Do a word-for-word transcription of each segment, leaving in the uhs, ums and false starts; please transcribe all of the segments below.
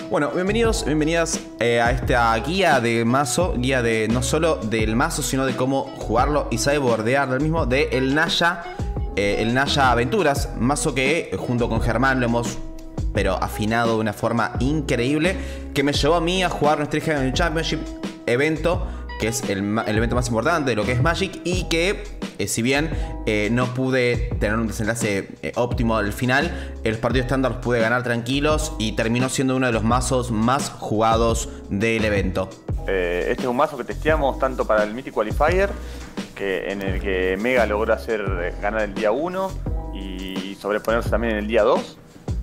Bueno, bienvenidos, bienvenidas eh, a esta guía de mazo, guía de no solo del mazo, sino de cómo jugarlo y cybordear del mismo, de el Naya, eh, el Naya Aventuras, mazo que junto con Germán lo hemos pero afinado de una forma increíble, que me llevó a mí a jugar nuestro Game Championship evento, que es el, el evento más importante de lo que es Magic, y que eh, si bien eh, no pude tener un desenlace eh, óptimo al final, el partido estándar los pude ganar tranquilos y terminó siendo uno de los mazos más jugados del evento. Eh, este es un mazo que testeamos tanto para el Mythic Qualifier, que, en el que Mega logró hacer eh, ganar el día uno y sobreponerse también en el día dos.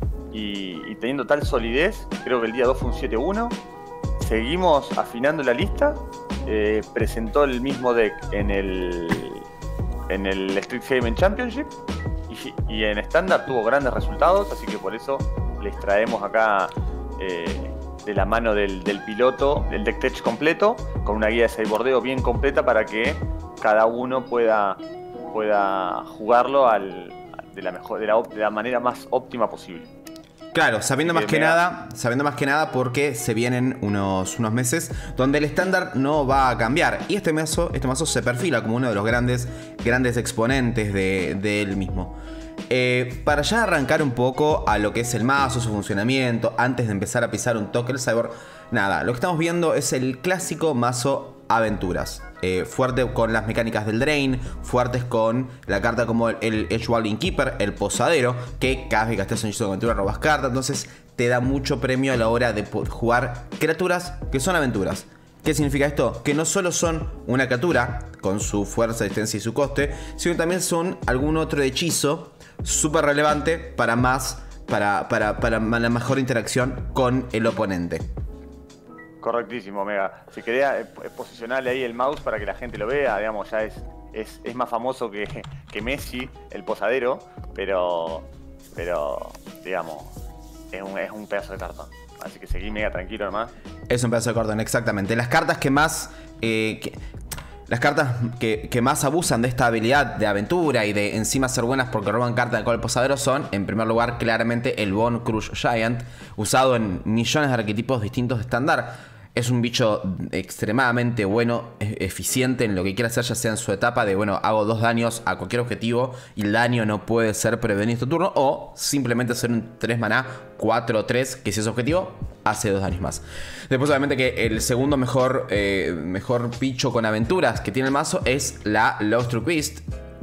Y, y teniendo tal solidez, creo que el día dos fue un siete uno. Seguimos afinando la lista. Eh, presentó el mismo deck en el en el Street Game Championship y, y en estándar tuvo grandes resultados, así que por eso les traemos acá eh, de la mano del, del piloto el deck tech completo, con una guía de sideboardeo bien completa para que cada uno pueda, pueda jugarlo al, de, la mejor, de, la, de la manera más óptima posible. Claro, sabiendo más que nada, sabiendo más que nada porque se vienen unos, unos meses donde el estándar no va a cambiar. Y este mazo, este mazo se perfila como uno de los grandes, grandes exponentes de, de él mismo. Eh, para ya arrancar un poco a lo que es el mazo, su funcionamiento, antes de empezar a pisar un toque el cyborg, nada, lo que estamos viendo es el clásico mazo Aventuras. Eh, fuerte con las mecánicas del Drain, fuertes con la carta como el, el Edgewalling Keeper, el Posadero, que cada vez que gastas un hechizo de aventura robas cartas, entonces te da mucho premio a la hora de jugar criaturas que son aventuras. ¿Qué significa esto? Que no solo son una criatura con su fuerza, distancia y su coste, sino también son algún otro hechizo súper relevante para más, para, para, para la mejor interacción con el oponente. Correctísimo, Mega. Si quería posicionarle ahí el mouse para que la gente lo vea, digamos, ya es, es, es más famoso que, que Messi, el Posadero, pero, pero digamos, es un, es un pedazo de cartón. Así que seguí, Mega, tranquilo nomás. Es un pedazo de cartón, exactamente. Las cartas que más... Eh, que, las cartas que, que más abusan de esta habilidad de aventura y de encima ser buenas porque roban cartas con el Posadero son, en primer lugar, claramente el Bone Crush Giant, usado en millones de arquetipos distintos de estándar. Es un bicho extremadamente bueno, eficiente en lo que quiera hacer, ya sea en su etapa de, bueno, hago dos daños a cualquier objetivo y el daño no puede ser prevenido este turno, o simplemente hacer un tres maná, cuatro tres, que si es objetivo, hace dos daños más. Después, obviamente, que el segundo mejor, eh, mejor bicho con aventuras que tiene el mazo es la Lostrum Beast,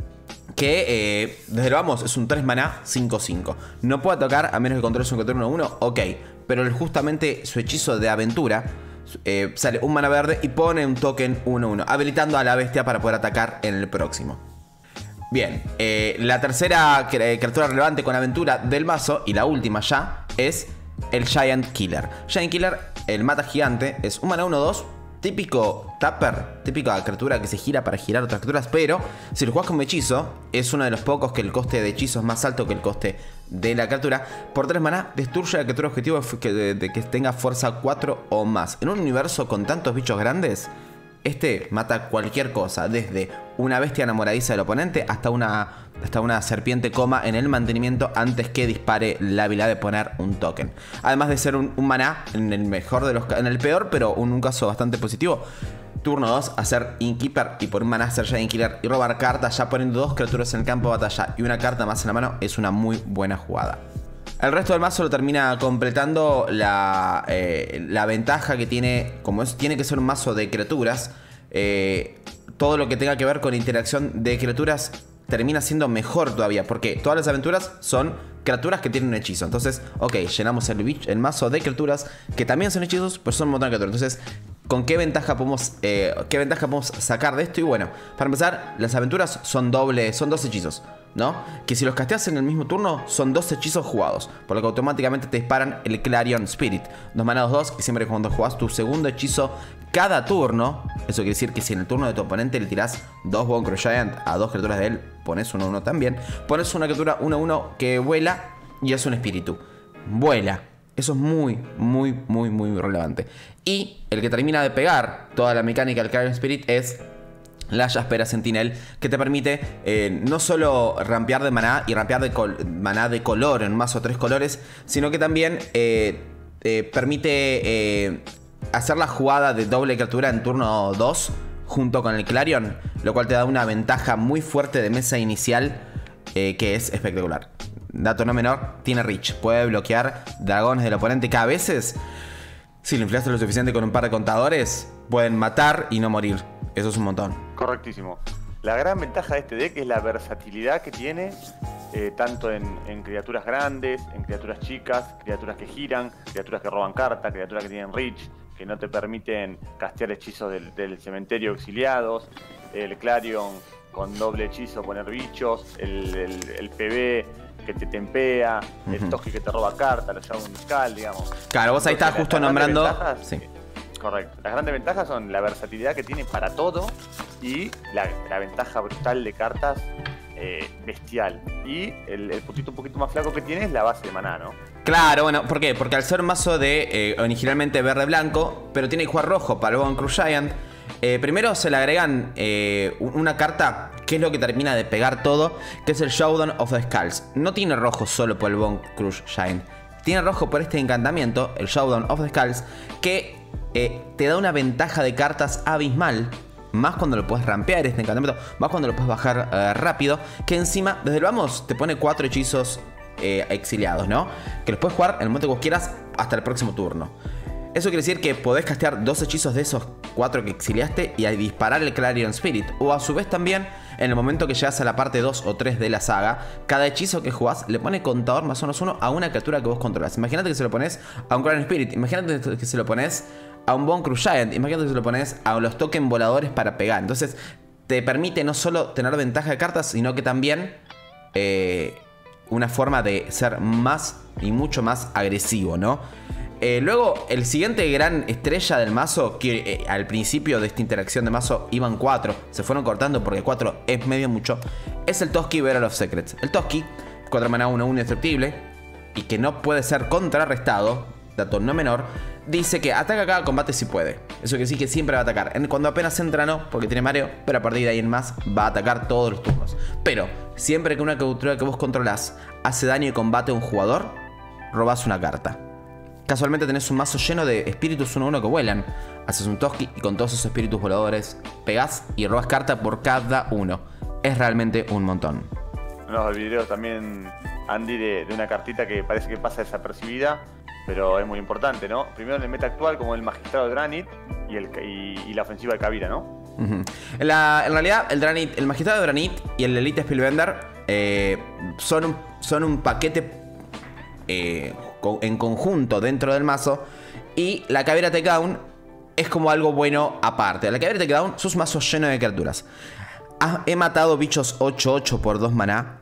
que eh, desde lo vamos es un tres maná cinco cinco. No puede atacar a menos que controles un criatura uno uno, ok, pero justamente su hechizo de aventura eh, sale un mana verde y pone un token uno uno, habilitando a la bestia para poder atacar en el próximo. Bien, eh, la tercera criatura relevante con aventura del mazo, y la última ya, es el Giant Killer. Giant Killer, el mata gigante, es un mana uno dos, típico tapper, típica criatura que se gira para girar otras criaturas, pero si lo juegas como hechizo, es uno de los pocos que el coste de hechizo es más alto que el coste de la criatura. Por tres maná, destruye a la criatura objetivo que, de, de que tenga fuerza cuatro o más. En un universo con tantos bichos grandes, este mata cualquier cosa, desde una bestia enamoradiza del oponente hasta una, hasta una serpiente coma en el mantenimiento antes que dispare la habilidad de poner un token. Además de ser un, un maná en el mejor de los en el peor, pero en un caso bastante positivo. Turno dos, hacer Innkeeper y por un maná hacer Giant Killer y robar cartas, ya poniendo dos criaturas en el campo de batalla y una carta más en la mano, es una muy buena jugada. El resto del mazo lo termina completando la, eh, la ventaja que tiene, como es, tiene que ser un mazo de criaturas, eh, todo lo que tenga que ver con interacción de criaturas termina siendo mejor todavía, porque todas las aventuras son criaturas que tienen un hechizo. Entonces, ok, llenamos el, el mazo de criaturas que también son hechizos, pero son un montón de criaturas. Entonces, ¿con qué ventaja podemos, eh, qué ventaja podemos sacar de esto? Y bueno, para empezar, las aventuras son doble, son dos hechizos, ¿no? Que si los casteas en el mismo turno, son dos hechizos jugados, por lo que automáticamente te disparan el Clarion Spirit. Dos manados dos, que siempre cuando jugás tu segundo hechizo cada turno, eso quiere decir que si en el turno de tu oponente le tirás dos Bone Crush Giant a dos criaturas de él, pones uno uno también, pones una criatura uno uno que vuela y es un espíritu. Vuela. Eso es muy, muy, muy, muy relevante. Y el que termina de pegar toda la mecánica del Clarion Spirit es la Jaspera Sentinel, que te permite eh, no solo rampear de maná y rampear de maná de color en un mazo tres colores, sino que también eh, eh, permite eh, hacer la jugada de doble criatura en turno dos junto con el Clarion, lo cual te da una ventaja muy fuerte de mesa inicial eh, que es espectacular. Dato no menor, tiene Reach, puede bloquear dragones del oponente que a veces, si lo inflaste lo suficiente con un par de contadores, pueden matar y no morir. Eso es un montón. Correctísimo. La gran ventaja de este deck es la versatilidad que tiene, eh, tanto en, en criaturas grandes, en criaturas chicas, criaturas que giran, criaturas que roban cartas, criaturas que tienen reach, que no te permiten castear hechizos del, del cementerio exiliados, el Clarion con doble hechizo, poner bichos, el, el, el P B que te tempea, uh-huh. el Toski que te roba cartas, los Shadow Skull, digamos. Claro, vos ahí estás justo nombrando... Ventajas, sí. Correcto. Las grandes ventajas son la versatilidad que tiene para todo y la, la ventaja brutal de cartas eh, bestial. Y el, el puntito un poquito más flaco que tiene es la base de maná, ¿no? Claro, bueno, ¿por qué? Porque al ser un mazo de eh, originalmente verde-blanco, pero tiene que jugar rojo para el Bone Crush Giant, eh, primero se le agregan eh, una carta que es lo que termina de pegar todo, que es el Showdown of the Skulls. No tiene rojo solo por el Bone Crush Giant, tiene rojo por este encantamiento, el Showdown of the Skulls, que eh, te da una ventaja de cartas abismal. Más cuando lo puedes rampear este encantamiento, más cuando lo puedes bajar eh, rápido, que encima, desde el vamos, te pone cuatro hechizos eh, exiliados, ¿no? Que los puedes jugar en el momento que vos quieras hasta el próximo turno. Eso quiere decir que podés castear dos hechizos de esos cuatro que exiliaste y a disparar el Clarion Spirit. O a su vez también, en el momento que llegas a la parte dos o tres de la saga, cada hechizo que jugás le pone contador más o menos uno a una criatura que vos controlas. Imagínate que se lo pones a un Clarion Spirit, imagínate que se lo pones a un Bone Crush Giant, imagínate que se lo pones a los tokens voladores para pegar. Entonces te permite no solo tener ventaja de cartas, sino que también eh, una forma de ser más y mucho más agresivo, ¿no? Eh, luego, el siguiente gran estrella del mazo, que eh, al principio de esta interacción de mazo iban cuatro, se fueron cortando porque cuatro es medio mucho, es el Toski Bearer of Secrets. El Toski, cuatro maná, uno uno indestructible, y que no puede ser contrarrestado, dato no menor, dice que ataca cada combate si puede. Eso quiere decir que siempre va a atacar. Cuando apenas entra no, porque tiene mareo, pero a partir de ahí en más va a atacar todos los turnos. Pero, siempre que una criatura que vos controlás hace daño de combate a un jugador, robás una carta. Casualmente tenés un mazo lleno de espíritus uno uno que vuelan. Haces un Toski y con todos esos espíritus voladores pegás y robas carta por cada uno. Es realmente un montón. No nos olvidemos también, Andy, de, de una cartita que parece que pasa desapercibida, pero es muy importante, ¿no? Primero en el meta actual, como el Magistrado de Dranith y, el, y, y la ofensiva de Kavira, ¿no? Uh-huh. en, la, en realidad, el, Dranith, el Magistrado de Dranith y el Elite Spellbender eh, son, un, son un paquete eh, en conjunto dentro del mazo. Y la Kavira Takedown es como algo bueno aparte. La Kavira Takedown sos un mazo lleno de criaturas. Ah, he matado bichos ocho ocho por dos maná.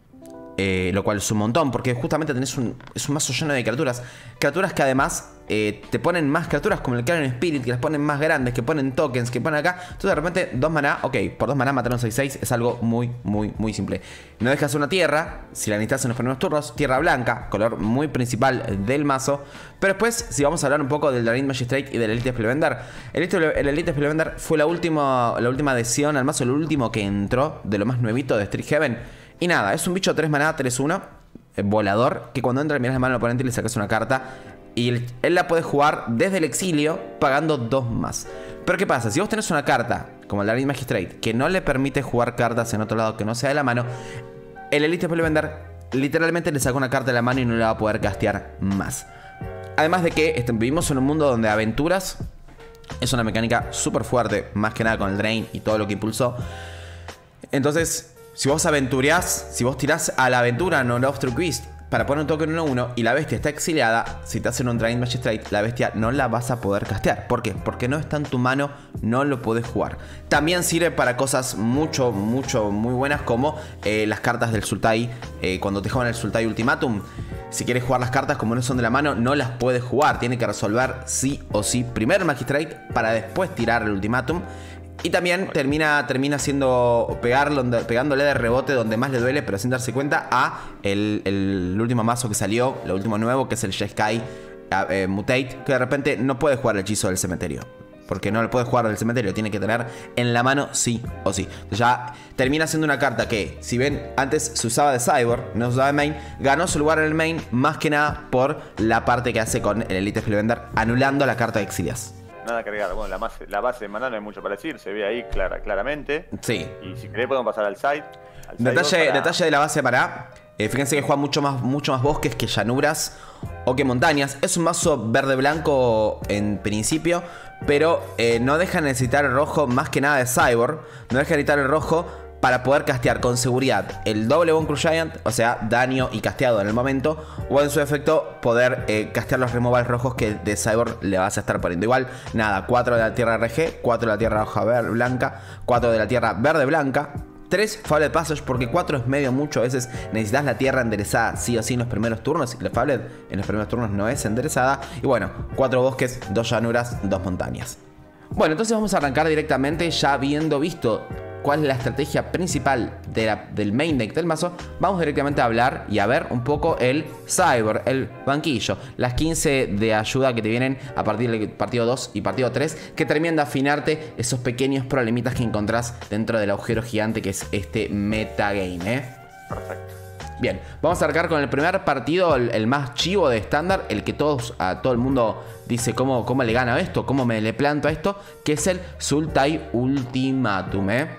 Eh, lo cual es un montón, porque justamente tenés un, es un mazo lleno de criaturas. Criaturas que además eh, te ponen más criaturas, como el Clarion Spirit, que las ponen más grandes, que ponen tokens, que ponen acá. Entonces de repente dos maná, ok, por dos maná matar un seis seis es algo muy, muy, muy simple. No dejas una tierra, si la necesitas en los primeros turnos, tierra blanca, color muy principal del mazo. Pero después, si vamos a hablar un poco del Dranith Magistrate y del Elite Spellbender, el Elite, el Elite Spellbender fue la última, la última adhesión al mazo, el último que entró de lo más nuevito de Street Heaven. Y nada, es un bicho tres maná, tres uno, eh, volador, que cuando entra miras la mano del oponente y le sacas una carta. Y él, él la puede jugar desde el exilio pagando dos más. Pero ¿qué pasa? Si vos tenés una carta, como el Dranith Magistrate, que no le permite jugar cartas en otro lado que no sea de la mano, el Elite Spellbender literalmente le saca una carta de la mano y no le va a poder castear más. Además de que este, vivimos en un mundo donde aventuras es una mecánica súper fuerte, más que nada con el Drain y todo lo que impulsó. Entonces, si vos aventureás, si vos tirás a la aventura No Love True Beast para poner un token uno uno y la bestia está exiliada, si te hacen un Dranith Magistrate, la bestia no la vas a poder castear. ¿Por qué? Porque no está en tu mano, no lo podés jugar. También sirve para cosas mucho, mucho, muy buenas, como eh, las cartas del Sultai. Eh, cuando te juegan el Sultai Ultimatum, si quieres jugar las cartas como no son de la mano, no las puedes jugar. Tiene que resolver sí o sí primero el Magistrate para después tirar el Ultimatum. Y también termina, termina haciendo pegarlo, pegándole de rebote donde más le duele, pero sin darse cuenta, a el, el último mazo que salió, lo último nuevo, que es el Jeskai eh, Mutate, que de repente no puede jugar el hechizo del cementerio. porque no lo puede jugar del cementerio, tiene que tener en la mano sí o sí. Entonces ya termina siendo una carta que, si ven, antes se usaba de sideboard, no se usaba de main, ganó su lugar en el main más que nada por la parte que hace con el Elite Spellbender, anulando la carta de Exilias. Nada que agregar. Bueno, la base, la base de maná no hay mucho para decir, se ve ahí clara, claramente. Sí. Y si querés podemos pasar al side. Al Detalle, para... detalle de la base de maná. Eh, fíjense que juega mucho más, mucho más bosques que llanuras o que montañas. Es un mazo verde-blanco en principio, pero eh, no deja de necesitar el rojo más que nada de Cyborg. No deja de necesitar el rojo para poder castear con seguridad el doble Bone Crush Giant, o sea, daño y casteado en el momento, o en su efecto poder eh, castear los removals rojos que de Cyborg le vas a estar poniendo. Igual, nada, cuatro de la tierra R G, cuatro de la tierra roja verde blanca, cuatro de la tierra verde blanca, tres Fabled Passage, porque cuatro es medio mucho. A veces necesitas la tierra enderezada sí o sí en los primeros turnos, y la Fabled en los primeros turnos no es enderezada. Y bueno, cuatro bosques, dos llanuras, dos montañas. Bueno, entonces vamos a arrancar directamente ya habiendo visto cuál es la estrategia principal de la, del main deck del mazo. Vamos directamente a hablar y a ver un poco el Cyborg, el banquillo, las quince de ayuda que te vienen a partir del partido dos y partido tres, que terminan de afinarte esos pequeños problemitas que encontrás dentro del agujero gigante que es este metagame, ¿eh? Perfecto. Bien, vamos a arrancar con el primer partido, el, el más chivo de estándar, el que todos, a todo el mundo dice cómo, cómo le gana a esto, cómo me le planto a esto, que es el Sultai Ultimatum, ¿eh?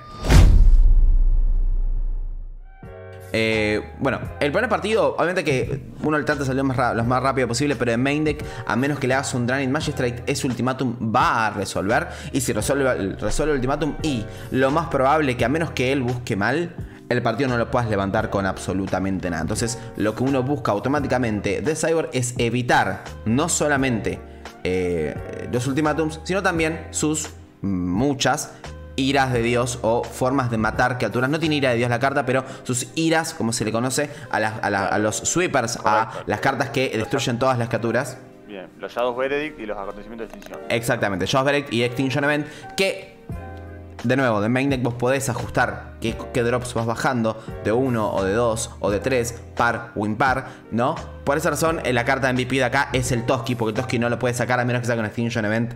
Eh, bueno, el primer partido, obviamente que uno le trata de salir más lo más rápido posible, pero en main deck, a menos que le hagas un Draining Magistrate, ese Ultimatum va a resolver. Y si resuelve, resuelve el Ultimatum, y lo más probable que a menos que él busque mal, el partido no lo puedas levantar con absolutamente nada. Entonces lo que uno busca automáticamente de Cyborg es evitar no solamente eh, los Ultimatums, sino también sus muchas iras de Dios o formas de matar criaturas. No tiene ira de Dios la carta, pero sus iras, como se le conoce a, la, a, la, a los sweepers, correcto, a las cartas que destruyen todas las criaturas. Bien, los Shadows Verdict y los acontecimientos de extinción. Exactamente, Shadows Verdict y Extinction Event, que de nuevo, de main deck vos podés ajustar qué, qué drops vas bajando, de uno o de dos o de tres, par o impar, ¿no? Por esa razón, la carta de M V P de acá es el Toski, porque el Toski no lo puede sacar a menos que saque un Extinction Event.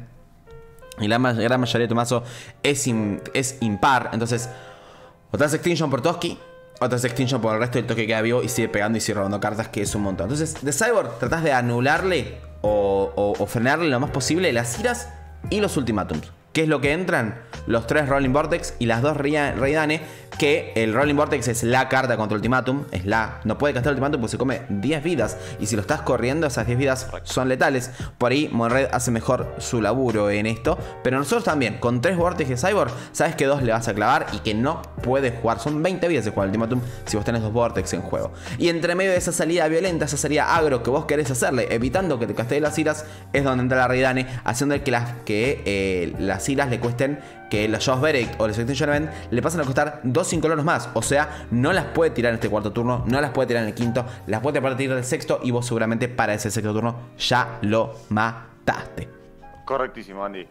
Y la gran mayoría de tu mazo es, in, es impar. Entonces, o te das Extinction por Toski, o te das Extinction por el resto del Toski que queda vivo y sigue pegando y sigue robando cartas, que es un montón. Entonces, de Cyborg tratás de anularle o, o, o frenarle lo más posible las iras y los ultimatums. ¿Qué es lo que entran? Los tres Rolling Vortex y las dos Raidane, que el Rolling Vortex es la carta contra Ultimatum, es la, no puede castar Ultimatum porque se come diez vidas, y si lo estás corriendo esas diez vidas son letales. Por ahí Monred hace mejor su laburo en esto, pero nosotros también, con tres Vortex de Cyborg, sabes que dos le vas a clavar y que no puede jugar, son veinte vidas de jugar Ultimatum si vos tenés dos Vortex en juego. Y entre medio de esa salida violenta, esa salida agro que vos querés hacerle, evitando que te castee las iras, es donde entra la Raidane, haciendo que las, que, eh, las iras le cuesten, que los Shadows Verdict o los Extinction Event le pasan a costar dos incoloros más. O sea, no las puede tirar en este cuarto turno, no las puede tirar en el quinto, las puede partir del sexto, y vos seguramente para ese sexto turno ya lo mataste. Correctísimo, Andy.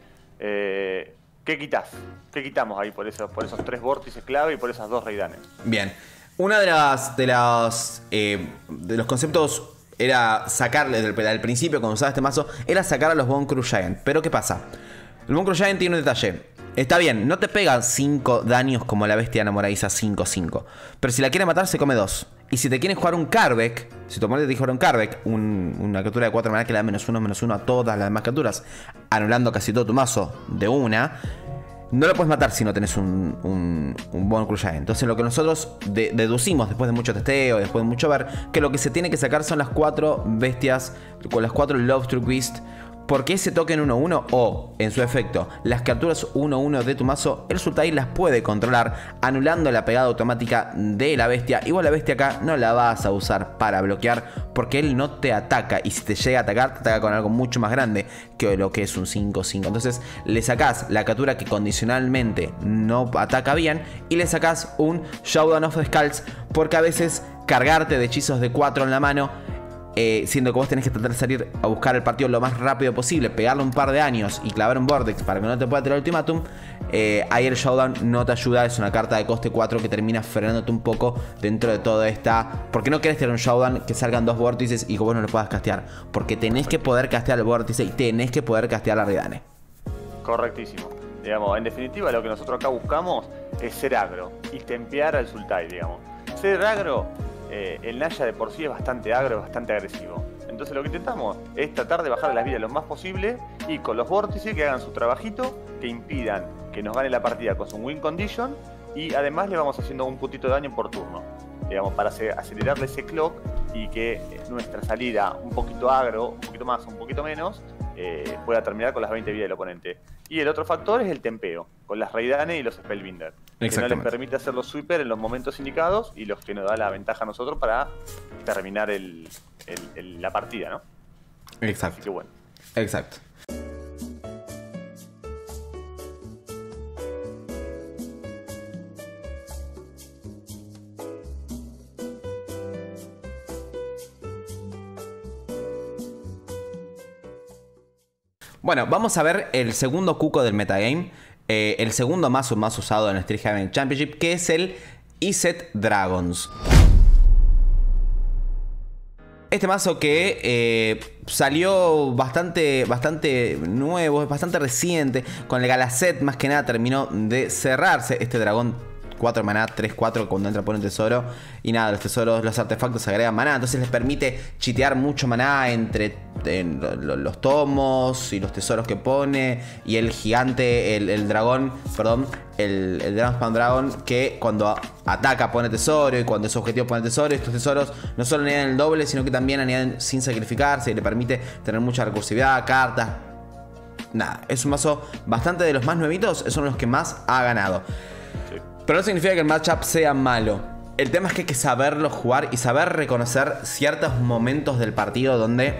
Eh, ¿Qué quitas? ¿Qué quitamos ahí por esos, por esos tres vórtices clave y por esas dos Raidanes? Bien. Una de las de las eh, de los conceptos era sacarle desde el principio, cuando usaba este mazo, era sacar a los Bone Crush Giant. Pero ¿qué pasa? El Bone Crush Giant tiene un detalle. Está bien, no te pega cinco daños como la bestia enamoradiza cinco cinco. Pero si la quiere matar, se come dos. Y si te quieren jugar un Karvek, si tu oponente te juega un Karvek, un, una criatura de cuatro maná que le da menos uno, menos uno a todas las demás criaturas, anulando casi todo tu mazo de una, no lo puedes matar si no tenés un, un, un Bone Crush Giant. Entonces lo que nosotros de, deducimos después de mucho testeo, después de mucho ver, que lo que se tiene que sacar son las cuatro bestias, con las cuatro Lovestruck Beast. Porque ese token uno uno o, en su efecto, las criaturas uno uno de tu mazo, el Sultai las puede controlar anulando la pegada automática de la bestia. Igual la bestia acá no la vas a usar para bloquear porque él no te ataca. Y si te llega a atacar, te ataca con algo mucho más grande que lo que es un cinco cinco. Entonces le sacás la criatura que condicionalmente no ataca bien y le sacás un Showdown of the Skulls, porque a veces cargarte de hechizos de cuatro en la mano, Eh, siendo que vos tenés que tratar de salir a buscar el partido lo más rápido posible, pegarle un par de años y clavar un Vortex para que no te pueda tirar Ultimatum, eh, ahí el Showdown no te ayuda. Es una carta de coste cuatro que termina frenándote un poco dentro de toda esta, porque no querés tirar un Showdown que salgan dos vórtices y que vos no lo puedas castear, porque tenés que poder castear el vórtice y tenés que poder castear la Raidane. Correctísimo. Digamos, en definitiva, lo que nosotros acá buscamos es ser agro y tempear al Sultai, digamos. Ser agro, eh, el Naya de por sí es bastante agro, bastante agresivo. Entonces lo que intentamos es tratar de bajar las vidas lo más posible y con los vórtices que hagan su trabajito, que impidan que nos gane la partida con su win condition y además le vamos haciendo un puntito de daño por turno, digamos, para acelerarle ese clock y que nuestra salida un poquito agro, un poquito más, un poquito menos, eh, pueda terminar con las veinte vidas del oponente. Y el otro factor es el tempeo, con las Raidane y los Spellbinder, que no les permite hacer los sweeper en los momentos indicados y los que nos da la ventaja a nosotros para terminar el, el, el, la partida, ¿no? Exacto. Así que bueno. Exacto. Bueno, vamos a ver el segundo cuco del metagame. Eh, el segundo mazo más usado en el Street Haven Championship, que es el Izzet Dragons. Este mazo que eh, salió bastante, bastante nuevo, bastante reciente. Con el Galacet más que nada terminó de cerrarse este dragón. cuatro maná, tres cuatro cuando entra por un tesoro. Y nada, los tesoros, los artefactos agregan maná. Entonces les permite chitear mucho maná entre en, lo, los tomos y los tesoros que pone. Y el gigante, el, el dragón, perdón, el, el Dragon Spam Dragon, que cuando ataca pone tesoro. Y cuando es objetivo pone tesoro. Y estos tesoros no solo añaden el doble, sino que también añaden sin sacrificarse. Y le permite tener mucha recursividad, cartas. Nada, es un mazo bastante de los más nuevitos. Es uno de los que más ha ganado. Pero no significa que el matchup sea malo. El tema es que hay que saberlo jugar y saber reconocer ciertos momentos del partido donde,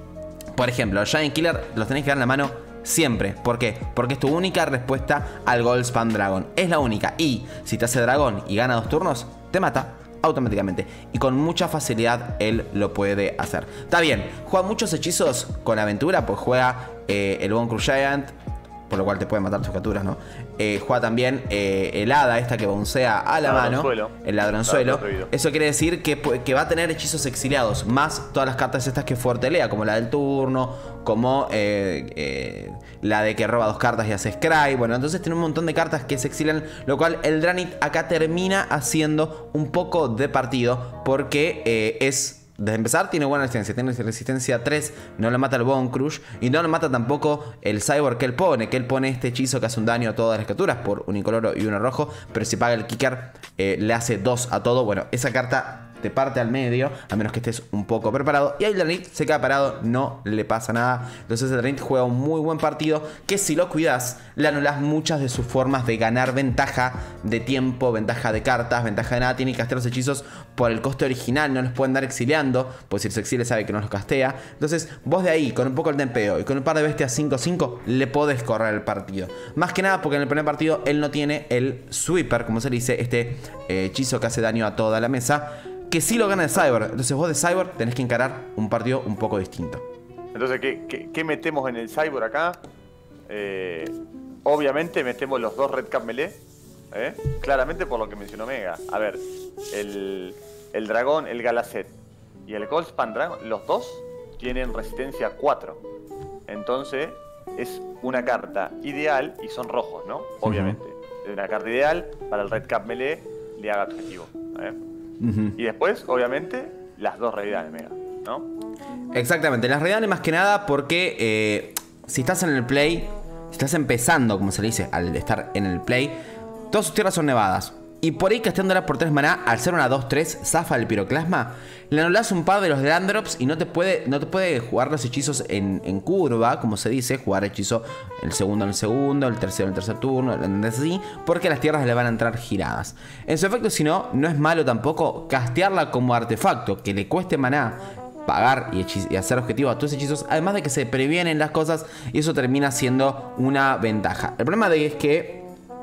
por ejemplo, los Giant Killer los tenés que dar en la mano siempre. ¿Por qué? Porque es tu única respuesta al Gold Spam Dragon. Es la única. Y si te hace dragón y gana dos turnos, te mata automáticamente. Y con mucha facilidad él lo puede hacer. Está bien, juega muchos hechizos con aventura, pues juega eh, el Bone Crush Giant, por lo cual te puede matar tus criaturas, ¿no? Eh, juega también eh, el hada, esta que boncea a la mano, el ladronzuelo. Eso quiere decir que, que va a tener hechizos exiliados, más todas las cartas estas que fortelea, como la del turno, como eh, eh, la de que roba dos cartas y hace scry. Bueno, entonces tiene un montón de cartas que se exilian, lo cual el Draenei acá termina haciendo un poco de partido, porque eh, es... Desde empezar tiene buena resistencia, tiene resistencia tres, no le mata el Bone Crush y no le mata tampoco el Cyborg que él pone, que él pone este hechizo que hace un daño a todas las criaturas por un incoloro y uno rojo, pero si paga el kicker eh, le hace dos a todo. Bueno, esa carta te parte al medio, a menos que estés un poco preparado. Y ahí el Draenei se queda parado, no le pasa nada. Entonces el Draenei juega un muy buen partido, que si lo cuidas, le anulás muchas de sus formas de ganar ventaja de tiempo, ventaja de cartas, ventaja de nada. Tiene que castear los hechizos por el coste original, no los pueden dar exiliando, pues si se exilia sabe que no los castea. Entonces vos de ahí, con un poco el tempeo y con un par de bestias cinco cinco, le podés correr el partido. Más que nada porque en el primer partido él no tiene el sweeper, como se le dice, este eh, hechizo que hace daño a toda la mesa, que sí lo gana el Cyborg. Entonces vos de Cyborg tenés que encarar un partido un poco distinto. Entonces, ¿qué, qué, qué metemos en el Cyborg acá? Eh, obviamente metemos los dos Red Cap Melee, ¿eh? Claramente por lo que mencionó Mega. A ver, el, el dragón, el Galacet y el Gold Spam Dragon, los dos tienen resistencia cuatro. Entonces es una carta ideal y son rojos, ¿no? Obviamente. Uh-huh. Es una carta ideal para el Red Cap Melee le haga objetivo, ¿eh? Uh-huh. Y después, obviamente, las dos Raidane, Mega, ¿no? Exactamente, las Raidane más que nada porque eh, si estás en el play, si estás empezando, como se le dice, al estar en el play, todas sus tierras son nevadas. Y por ahí casteándola por tres maná, al ser una dos tres, zafa el piroclasma, le anulás un par de los land drops y no te puede, no te puede jugar los hechizos en, en curva, como se dice, jugar hechizo el segundo en el segundo, el tercero en el tercer turno, así, porque las tierras le van a entrar giradas. En su efecto, si no, no es malo tampoco castearla como artefacto, que le cueste maná pagar y, y hacer objetivo a tus hechizos, además de que se previenen las cosas y eso termina siendo una ventaja. El problema de es que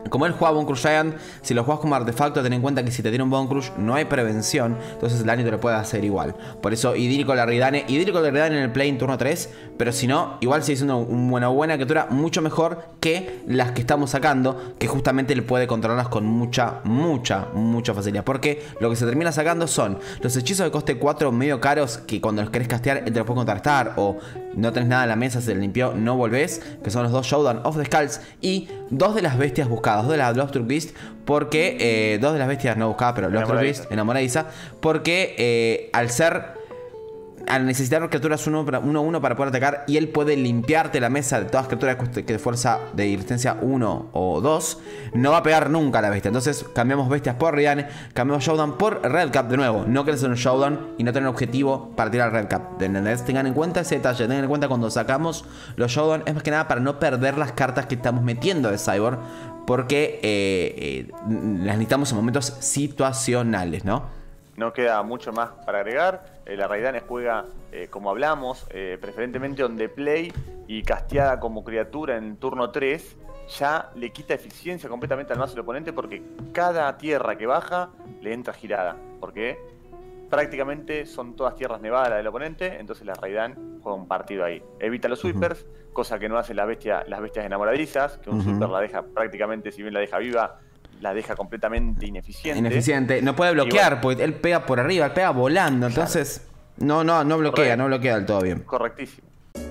Como él juega Bone Crush Giant, si lo juegas como artefacto, ten en cuenta que si te tiene un Bone Crush no hay prevención, entonces el daño te lo puede hacer igual. Por eso Idílico Larridane, Idílico Larridane en el play en turno tres, pero si no, igual sigue siendo una buena, buena criatura, mucho mejor que las que estamos sacando, que justamente le puede controlarlas con mucha, mucha, mucha facilidad. Porque lo que se termina sacando son los hechizos de coste cuatro medio caros, que cuando los querés castear, él te los puede contrarrestar, o no tenés nada en la mesa, se le limpió, no volvés, que son los dos Showdown of the Skulls, y dos de las bestias buscadas. Dos de las Loftur Beast, porque eh, dos de las bestias no buscadas, pero Loftur Beast, enamoradiza, porque eh, al ser, al necesitar criaturas uno a uno para poder atacar, y él puede limpiarte la mesa de todas criaturas que de fuerza de resistencia uno o dos, no va a pegar nunca a la bestia. Entonces cambiamos bestias por Ridane, cambiamos Showdown por Redcap. De nuevo, no querés hacer un Showdown y no tener objetivo para tirar Redcap, ¿entendés? Tengan en cuenta ese detalle, tengan en cuenta cuando sacamos los Showdown, es más que nada para no perder las cartas que estamos metiendo de Cyborg, porque eh, eh, las necesitamos en momentos situacionales, ¿no? No queda mucho más para agregar. Eh, la Raidane juega, eh, como hablamos, eh, preferentemente on the play y casteada como criatura en turno tres. Ya le quita eficiencia completamente al mazo del oponente, porque cada tierra que baja le entra girada. Porque prácticamente son todas tierras nevadas la del oponente, entonces la Raidane juega un partido ahí. Evita los sweepers, uh-huh. cosa que no hacen la bestia, las bestias enamoradizas, que un uh-huh. sweeper la deja prácticamente, si bien la deja viva, la deja completamente ineficiente. Ineficiente. No puede bloquear, bueno, porque él pega por arriba, él pega volando. Entonces, claro. no, no, no bloquea, Correcto. no bloquea del todo bien. Correctísimo.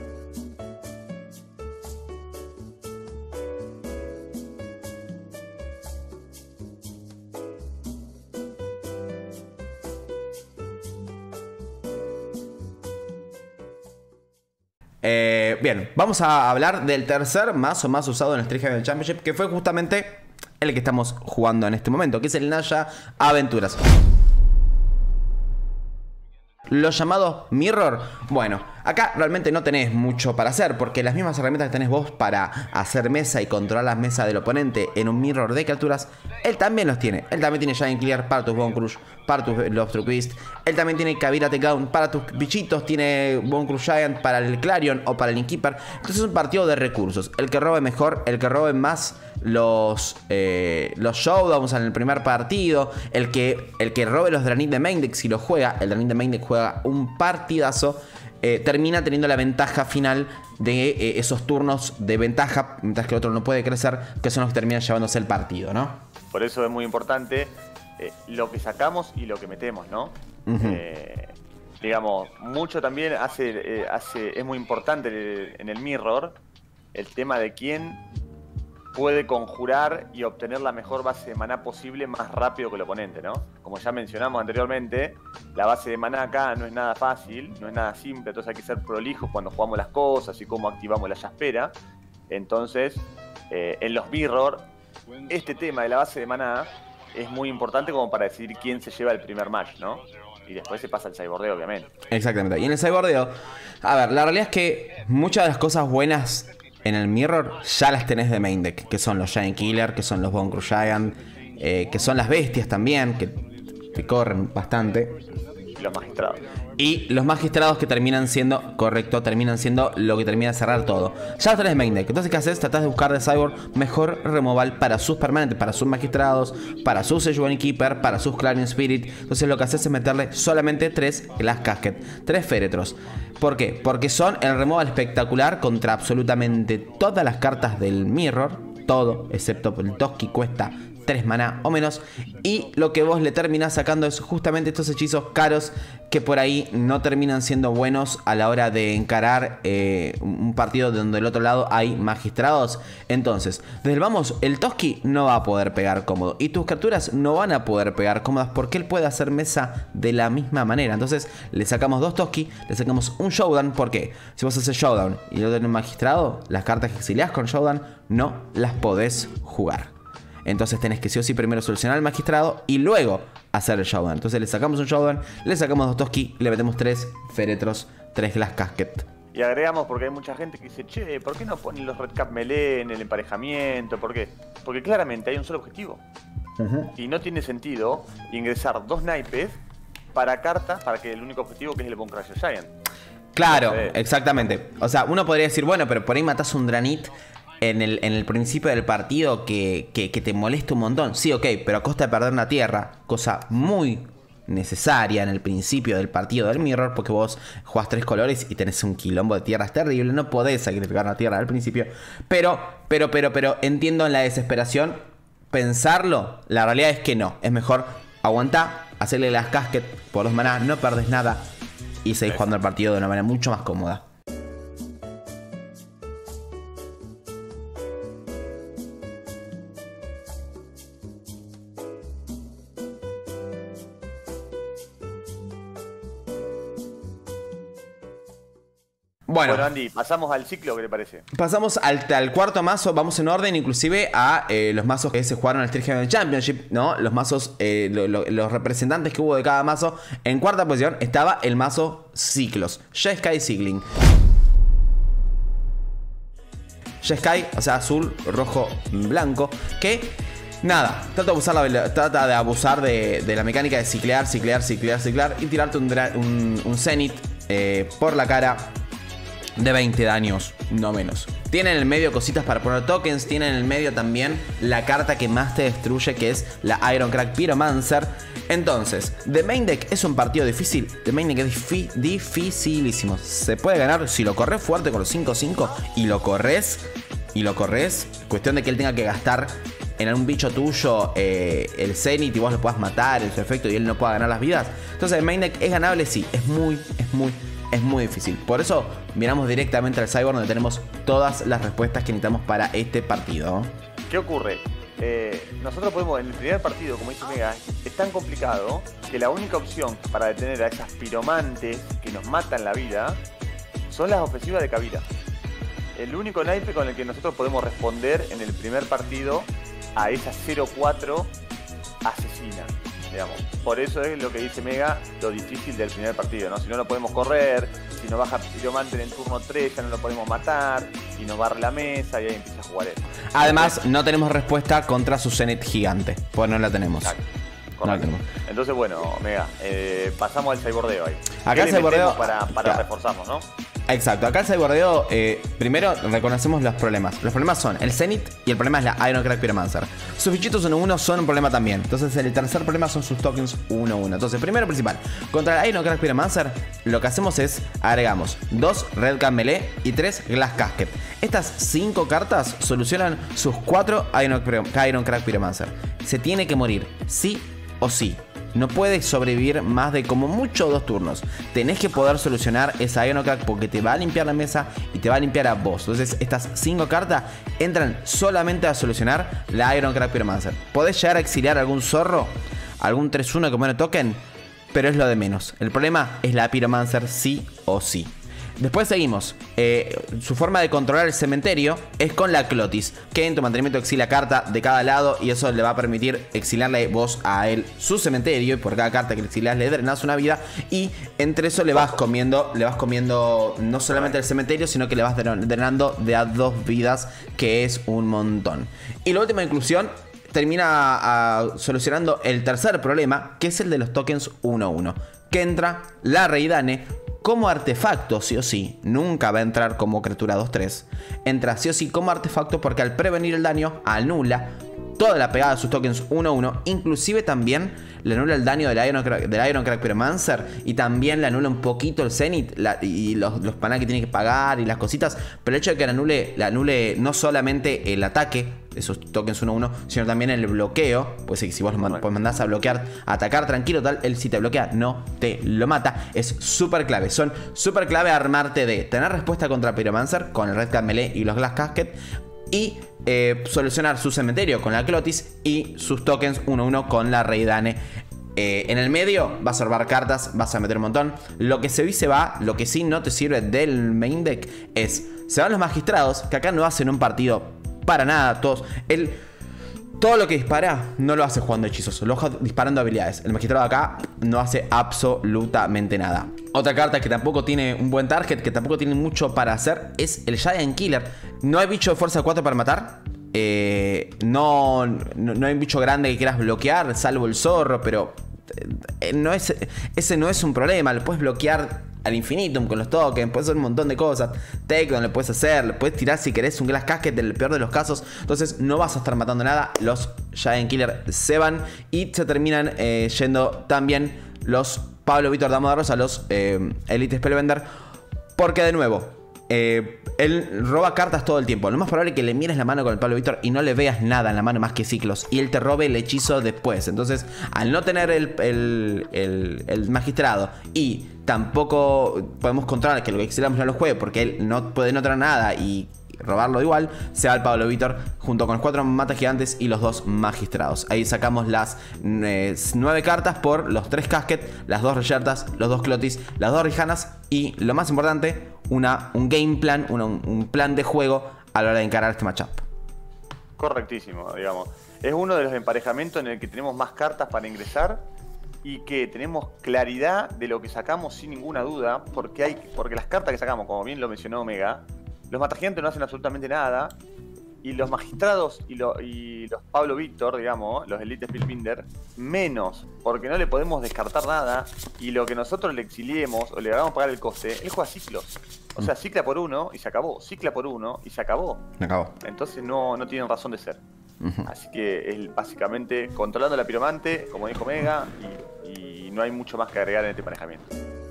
Eh, bien, vamos a hablar del tercer mazo más usado en el Street Heaven Championship, que fue justamente el que estamos jugando en este momento, que es el Naya Aventuras. Los llamados Mirror, bueno, acá realmente no tenés mucho para hacer, porque las mismas herramientas que tenés vos para hacer mesa y controlar la mesa del oponente en un Mirror de criaturas, él también los tiene. Él también tiene Giant Clear para tus Bone Crush, para tus Loftur Beast. Él también tiene Kavira Takedown para tus bichitos, tiene Bone Crush Giant para el Clarion o para el Innkeeper. Entonces es un partido de recursos. El que robe mejor, el que robe más los, eh, los Showdowns en el primer partido, el que, el que robe los Draenei de main deck, si lo juega, el Draenei de main deck juega un partidazo, eh, termina teniendo la ventaja final de eh, esos turnos de ventaja, mientras que el otro no puede crecer, que son los que terminan llevándose el partido, ¿no? Por eso es muy importante eh, lo que sacamos y lo que metemos, ¿no? Uh-huh. eh, digamos, mucho también hace, eh, hace, es muy importante en el Mirror el tema de quién puede conjurar y obtener la mejor base de maná posible más rápido que el oponente, ¿no? Como ya mencionamos anteriormente, la base de maná acá no es nada fácil, no es nada simple, entonces hay que ser prolijos cuando jugamos las cosas y cómo activamos la yaspera. Entonces, eh, en los Mirror, este tema de la base de maná es muy importante como para decidir quién se lleva el primer match, ¿no? Y después se pasa el cybordeo, obviamente. Exactamente. Y en el cybordeo, a ver, la realidad es que muchas de las cosas buenas en el Mirror ya las tenés de main deck, que son los Giant Killer, que son los Bone Crush Giant, eh, que son las bestias también, que te corren bastante. Y los magistrados. Y los magistrados, que terminan siendo, correcto, terminan siendo lo que termina de cerrar todo. Ya los tenés de main deck. Entonces, ¿qué haces? Tratás de buscar de Cyborg mejor removal para sus permanentes, para sus magistrados, para sus Sejuani Keeper, para sus Clarion Spirit. Entonces lo que haces es meterle solamente tres Glass Casket, tres féretros. ¿Por qué? Porque son el removal espectacular contra absolutamente todas las cartas del Mirror. Todo, excepto el Toski, cuesta tres maná o menos. Y lo que vos le terminás sacando es justamente estos hechizos caros que por ahí no terminan siendo buenos a la hora de encarar eh, un partido donde del otro lado hay magistrados. Entonces, desde el vamos, el Toski no va a poder pegar cómodo y tus criaturas no van a poder pegar cómodas, porque él puede hacer mesa de la misma manera. Entonces le sacamos dos Toski, le sacamos un Showdown. ¿Por qué? Si vos haces Showdown y lo tenés un magistrado, las cartas que exiliás con Showdown no las podés jugar. Entonces tenés que sí o sí primero solucionar el magistrado y luego hacer el Showdown. Entonces le sacamos un Showdown, le sacamos dos Toski, le metemos tres féretros, tres Glass Casket. Y agregamos, porque hay mucha gente que dice, che, ¿por qué no ponen los Red Cap Melee en el emparejamiento? ¿Por qué? Porque claramente hay un solo objetivo. Uh-huh. Y no tiene sentido ingresar dos naipes para cartas, para que el único objetivo, que es el Bone Crush Giant. Claro, no sé. Exactamente. O sea, uno podría decir, bueno, pero por ahí matás un Draenei en el, en el principio del partido que, que, que te molesta un montón. Sí, ok, pero a costa de perder una tierra, cosa muy necesaria en el principio del partido del Mirror, porque vos jugás tres colores y tenés un quilombo de tierras terrible, no podés sacrificar la tierra al principio. Pero, pero, pero, pero, entiendo en la desesperación pensarlo, la realidad es que no, es mejor aguantar, hacerle las casket por dos manás, no perdés nada y seguís jugando el partido de una manera mucho más cómoda. Bueno, bueno, Andy, pasamos al ciclo, ¿qué te parece? Pasamos al, al cuarto mazo, vamos en orden inclusive a eh, los mazos que se jugaron en el Street Heaven Championship, ¿no? Los mazos, eh, lo, lo, los representantes que hubo de cada mazo. En cuarta posición estaba el mazo Ciclos, Jeskai Sigling. Jeskai, o sea, azul, rojo, blanco, que... Nada, trata de abusar, la, trata de, abusar de, de la mecánica de ciclear, ciclear, ciclear, ciclear y tirarte un, un, un Zenith eh, por la cara de veinte daños, no menos. Tiene en el medio cositas para poner tokens. Tiene en el medio también la carta que más te destruye, que es la Ironcrag Pyromancer. Entonces, The Main Deck es un partido difícil. The Main Deck es difi dificilísimo. Se puede ganar si lo corres fuerte con los cinco cinco y lo corres. Y lo corres. Cuestión de que él tenga que gastar en algún bicho tuyo eh, el Zenith y vos lo puedas matar, el su efecto, y él no pueda ganar las vidas. Entonces, The Main Deck es ganable, sí. Es muy, es muy... Es muy difícil. Por eso miramos directamente al Cyborg, donde tenemos todas las respuestas que necesitamos para este partido. ¿Qué ocurre? Eh, nosotros podemos, en el primer partido, como dice Mega, es tan complicado que la única opción para detener a esas piromantes que nos matan la vida son las ofensivas de Kavira. El único naipe con el que nosotros podemos responder en el primer partido a esa cero cuatro asesina. Digamos. Por eso es lo que dice Mega, lo difícil del primer partido, ¿no? Si no lo podemos correr, si nos baja Pyromancer en turno tres, ya no lo podemos matar, y nos barre la mesa y ahí empieza a jugar él. Además, no tenemos respuesta contra su Zenith gigante, pues no la tenemos. Exacto. No la tenemos. Entonces, bueno, Mega, eh, pasamos al cybordeo ahí. Acá el cybordeo para, para claro. reforzarnos, ¿no? Exacto, acá el cybordeo, eh, primero reconocemos los problemas. Los problemas son el Zenith y el problema es la Ironcrag Pyromancer. Sus bichitos uno uno son un problema también. Entonces el tercer problema son sus tokens uno uno. Entonces, primero principal, contra la Ironcrag Pyromancer lo que hacemos es agregamos dos Red Card Melee y tres Glass Casket. Estas cinco cartas solucionan sus cuatro Ironcrag Pyromancer. Se tiene que morir, sí o sí. No puedes sobrevivir más de como mucho dos turnos. Tenés que poder solucionar esa Ironcrag porque te va a limpiar la mesa y te va a limpiar a vos. Entonces estas cinco cartas entran solamente a solucionar la Ironcrag Pyromancer. Podés llegar a exiliar algún zorro, algún tres uno que pone token, pero es lo de menos. El problema es la Pyromancer sí o sí. Después seguimos. Eh, su forma de controlar el cementerio es con la Clotis, que en tu mantenimiento exilia carta de cada lado y eso le va a permitir exiliarle vos a él su cementerio, y por cada carta que le exilias le drenás una vida, y entre eso le vas comiendo, le vas comiendo no solamente el cementerio, sino que le vas drenando de a dos vidas, que es un montón. Y la última inclusión termina uh, solucionando el tercer problema, que es el de los tokens uno uno, que entra la Reidane como artefacto, sí o sí. Nunca va a entrar como criatura dos tres. Entra sí o sí como artefacto porque al prevenir el daño anula toda la pegada de sus tokens uno uno. Inclusive también le anula el daño del Ironcrag, del Ironcrag Pyromancer. Y también le anula un poquito el Zenith la, y los, los panas que tiene que pagar y las cositas. Pero el hecho de que le anule, le anule no solamente el ataque, esos tokens uno uno, sino también el bloqueo. Pues si vos lo mandás a bloquear, a atacar tranquilo, tal, él si te bloquea no te lo mata. Es súper clave. Son súper clave armarte de tener respuesta contra Pyromancer con el Red Card Melee y los Glass Casket, y eh, solucionar su cementerio con la Clotis y sus tokens uno uno con la Reidane. Eh, en el medio vas a robar cartas, vas a meter un montón. Lo que se vi se va. Lo que sí no te sirve del main deck es, se van los magistrados, que acá no hacen un partido para nada. Todos el, todo lo que dispara no lo hace jugando hechizos, lo hace disparando habilidades. El magistrado acá no hace absolutamente nada. Otra carta que tampoco tiene un buen target, que tampoco tiene mucho para hacer, es el Giant Killer. No hay bicho de fuerza cuatro para matar. Eh, no, no, no hay un bicho grande que quieras bloquear, salvo el zorro, pero eh, no es, ese no es un problema. Lo puedes bloquear al infinitum con los tokens, puedes hacer un montón de cosas. Takedown le puedes hacer, le puedes tirar si querés un Glass Casket en el peor de los casos. Entonces no vas a estar matando nada. Los Giant Killer se van y se terminan eh, yendo también los Pablo Víctor Damo de Rosa, los eh, Elite Spellbender. Porque de nuevo, eh, él roba cartas todo el tiempo. Lo más probable es que le mires la mano con el Pablo Víctor y no le veas nada en la mano más que ciclos. Y él te robe el hechizo después. Entonces, al no tener el, el, el, el magistrado y tampoco podemos controlar que lo que quisiéramos no lo juegue porque él no puede no traer nada y robarlo igual, se va el Pablo Víctor junto con los cuatro matas gigantes y los dos magistrados. Ahí sacamos las eh, nueve cartas por los tres casket, las dos reyertas, los dos clotis, las dos rijanas y lo más importante, una, un game plan, una, un plan de juego a la hora de encarar este matchup. Correctísimo, digamos. Es uno de los emparejamientos en el que tenemos más cartas para ingresar y que tenemos claridad de lo que sacamos sin ninguna duda, porque, hay, porque las cartas que sacamos, como bien lo mencionó Omega, los matagigantes no hacen absolutamente nada y los magistrados y, lo, y los Pablo Víctor, digamos, los Elite Spellbinder, menos, porque no le podemos descartar nada y lo que nosotros le exiliemos o le hagamos pagar el coste, él juega ciclos. O sea, cicla por uno y se acabó, cicla por uno y se acabó. Se acabó. Entonces no, no tienen razón de ser. Uh-huh. Así que es básicamente controlando la piromante, como dijo Mega, y, y no hay mucho más que agregar en este manejamiento.